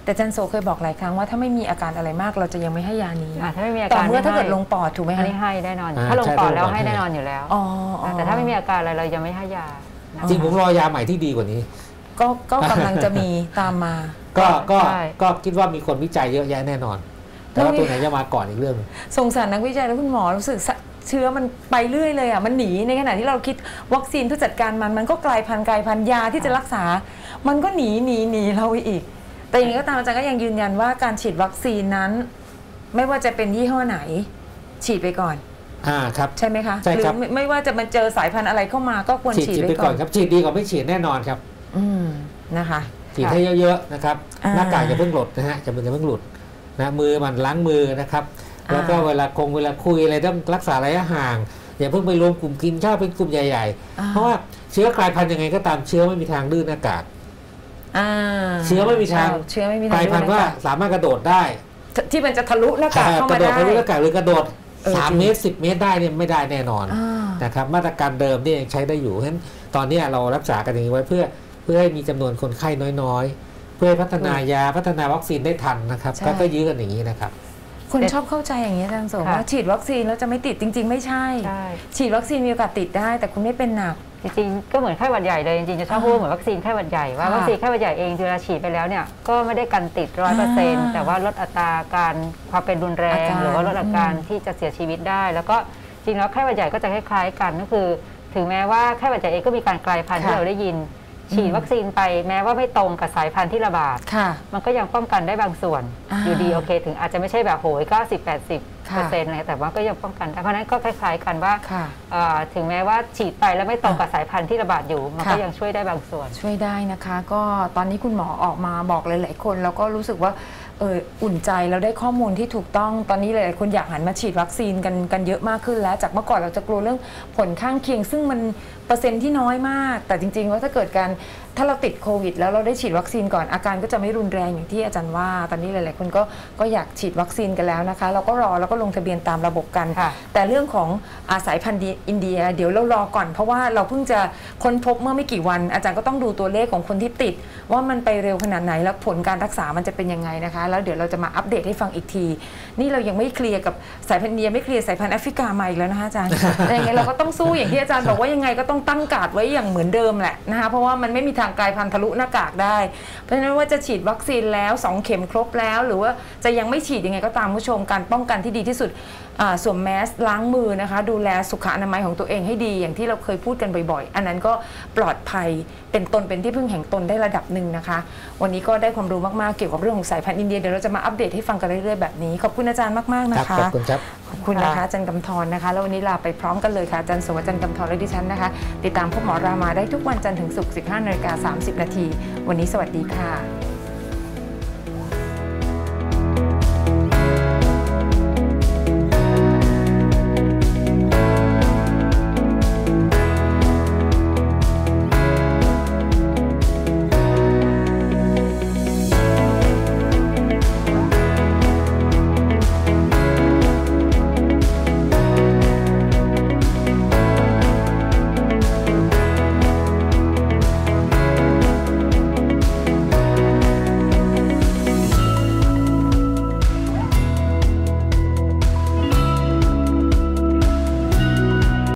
แต่อาจารย์โสเคยบอกหลายครั้งว่าถ้าไม่มีอาการอะไรมากเราจะยังไม่ให้ยานี้ถ้าไม่มีอาต่การอเมื่อถ้าเกิดลงปอดถูกไหมอัคะนนี้ให้แน่นอนถ้าลงปอดแล้วให้แน่นอนอยู่แล้วแต่ถ้าไม่มีอาการอะไรเรายังไม่ให้ยาจริงผมรอยาใหม่ที่ดีกว่านี้ก็กำลังจะมีตามมาก็คิดว่ามีคนวิจัยเยอะแยะแน่นอนแต่ว่าตัวไหนจะมาก่อนอีกเรื่องสงสารนักวิจัยและคุณหมอรู้สึกเชื้อมันไปเรื่อยเลยอ่ะมันหนีในขณะที่เราคิดวัคซีนเพื่อจัดการมันก็กลายพันธุ์ยาที่จะรักษามันก็หนีเราอีกแต่อย่างนี้ก็ตามอาจารย์ก็ยังยืนยันว่าการฉีดวัคซีนนั้นไม่ว่าจะเป็นยี่ห้อไหนฉีดไปก่อนครับใช่ไหมคะใช่ครับหรือไม่ว่าจะมาเจอสายพันธุ์อะไรเข้ามาก็ควรฉีดไปก่อนครับฉีดดีกว่าไม่ฉีดแน่นอนครับนะคะฉีดให้เยอะๆนะครับหน้ากากอย่าเพิ่งหลุดนะฮะอย่าเพิ่งหลุดนะมือมันล้างมือนะครับแล้วก็เวลาคุยอะไรต้องรักษาระยะห่างอย่าเพิ่งไปรวมกลุ่มกินข้าวเป็นกลุ่มใหญ่ๆเพราะว่าเชื้อกลายพันธุ์ยังไงก็ตามเชื้อไม่มีทางดื้อหน้ากากเชื้อไม่มีทางกลายพันธุ์ว่าสามารถกระโดดได้ที่มันจะทะลุหน้ากากเข้ามาได้กระโดดทะลุหน้ากากหรือกระโดด3 เมตร 10 เมตรได้เนี่ยไม่ได้แน่นอนนะครับมาตรการเดิมนี่ยังใช้ได้อยู่เพราะฉะนั้นตอนนี้เรารักษากันอย่างนี้ไว้เพื่อให้มีจำนวนคนไข้น้อยๆเพื่อพัฒนายาพัฒนาวัคซีนได้ทันนะครับก็ยื้อกันอย่างนี้นะครับคนชอบเข้าใจอย่างนี้อาจารย์โสว่าฉีดวัคซีนแล้วจะไม่ติดจริงๆไม่ใช่ฉีดวัคซีนมีโอกาสติดได้แต่คุณไม่เป็นหนักจริงๆก็เหมือนไข้หวัดใหญ่เลยจริงๆจะชอบพูดเหมือนวัคซีนไข้หวัดใหญ่ว่าวัคซีนไข้หวัดใหญ่เองเวลาฉีดไปแล้วเนี่ยก็ไม่ได้กันติด100%แต่ว่าลดอัตราการความเป็นรุนแรงหรือว่าลดอาการที่จะเสียชีวิตได้แล้วก็จริงแล้วไข้หวัดใหญ่ก็จะคล้ายๆกันก็คือถึงแม้ว่าไข้หวัดใหญ่เองก็มีการกลายพันธุ์ที่เราได้ยินฉีดวัคซีนไปแม้ว่าไม่ตรงกับสายพันธุ์ที่ระบาดมันก็ยังป้องกันได้บางส่วนอยู่ดีโอเคถึงอาจจะไม่ใช่แบบโหย90-80%อะไรแต่ว่าก็ยังป้องกันได้เพราะนั้นก็คล้ายๆกันว่าถึงแม้ว่าฉีดไปแล้วไม่ตรงกับสายพันธุ์ที่ระบาดอยู่มันก็ยังช่วยได้บางส่วนช่วยได้นะคะก็ตอนนี้คุณหมอออกมาบอกหลายๆคนแล้วก็รู้สึกว่าอุ่นใจแล้วได้ข้อมูลที่ถูกต้องตอนนี้หลายๆคนอยากหันมาฉีดวัคซีนกันเยอะมากขึ้นแล้วจากเมื่อก่อนเราจะกลัวเรื่องผลข้างเคียงซึ่งมันเปอร์เซ็นต์ที่น้อยมากแต่จริงๆว่าถ้าเกิดการถ้าเราติดโควิดแล้วเราได้ฉีดวัคซีนก่อนอาการก็จะไม่รุนแรงอย่างที่อาจารย์ว่าตอนนี้หลายๆคนก็อยากฉีดวัคซีนกันแล้วนะคะเราก็รอแล้วก็ลงทะเบียนตามระบบกันแต่เรื่องของสายพันธุ์อินเดียเดี๋ยวเรารอก่อนเพราะว่าเราเพิ่งจะค้นพบเมื่อไม่กี่วันอาจารย์ก็ต้องดูตัวเลขของคนที่ติดว่ามันไปเร็วขนาดไหนแล้วผลการรักษามันจะเป็นยังไงนะคะแล้วเดี๋ยวเราจะมาอัปเดตให้ฟังอีกทีนี่เรายังไม่เคลียร์กับสายพันธุ์อินเดียไม่เคลียร์สายพันธุ์แอฟริกามาอีกแล้วนะคะอาจารย์ยังไงเราก็ต้องสู้อย่างที่อาจารย์บอกว่ายังไงก็ต้องตั้งการ์ดไว้อย่างเหมือนเดิมแหละนะคะเพราะว่ามันไม่มีทางกลายพันธุ์ทะลุหน้ากากได้เพราะฉะนั้นว่าจะฉีดวัคซีนแล้ว2 เข็มครบแล้วหรือว่าจะยังไม่ฉีดยังไงก็ตามผู้ชมการป้องกันที่ดีที่สุดสวมแมสล้างมือนะคะดูแลสุขอนามัยของตัวเองให้ดีอย่างที่เราเคยพูดกันบ่อยๆอันนั้นก็ปลอดภัยเป็นตนเป็นที่พึ่งแห่งตนได้ระดับหนึ่งนะคะวันนี้ก็ได้ความรู้มากๆเกี่ยวกับเรื่องของสายพันธุ์อินเดียเดี๋ยวเราจะมาอัปเดตให้ฟังกันเรื่อยๆแบบนี้ขอบคุณอาจารย์มากๆนะคะขอบคุณครับขอบคุณนะคะอาจารย์กำธรนะคะแล้ววันนี้ลาไปพร้อมกันเลยค่ะอาจารย์โสอาจารย์กำธรและดิฉันนะคะติดตามพบหมอรามาได้ทุกวันจันทร์ถึงศุกร์ 15:30 น.วันนี้สวัสดีค่ะ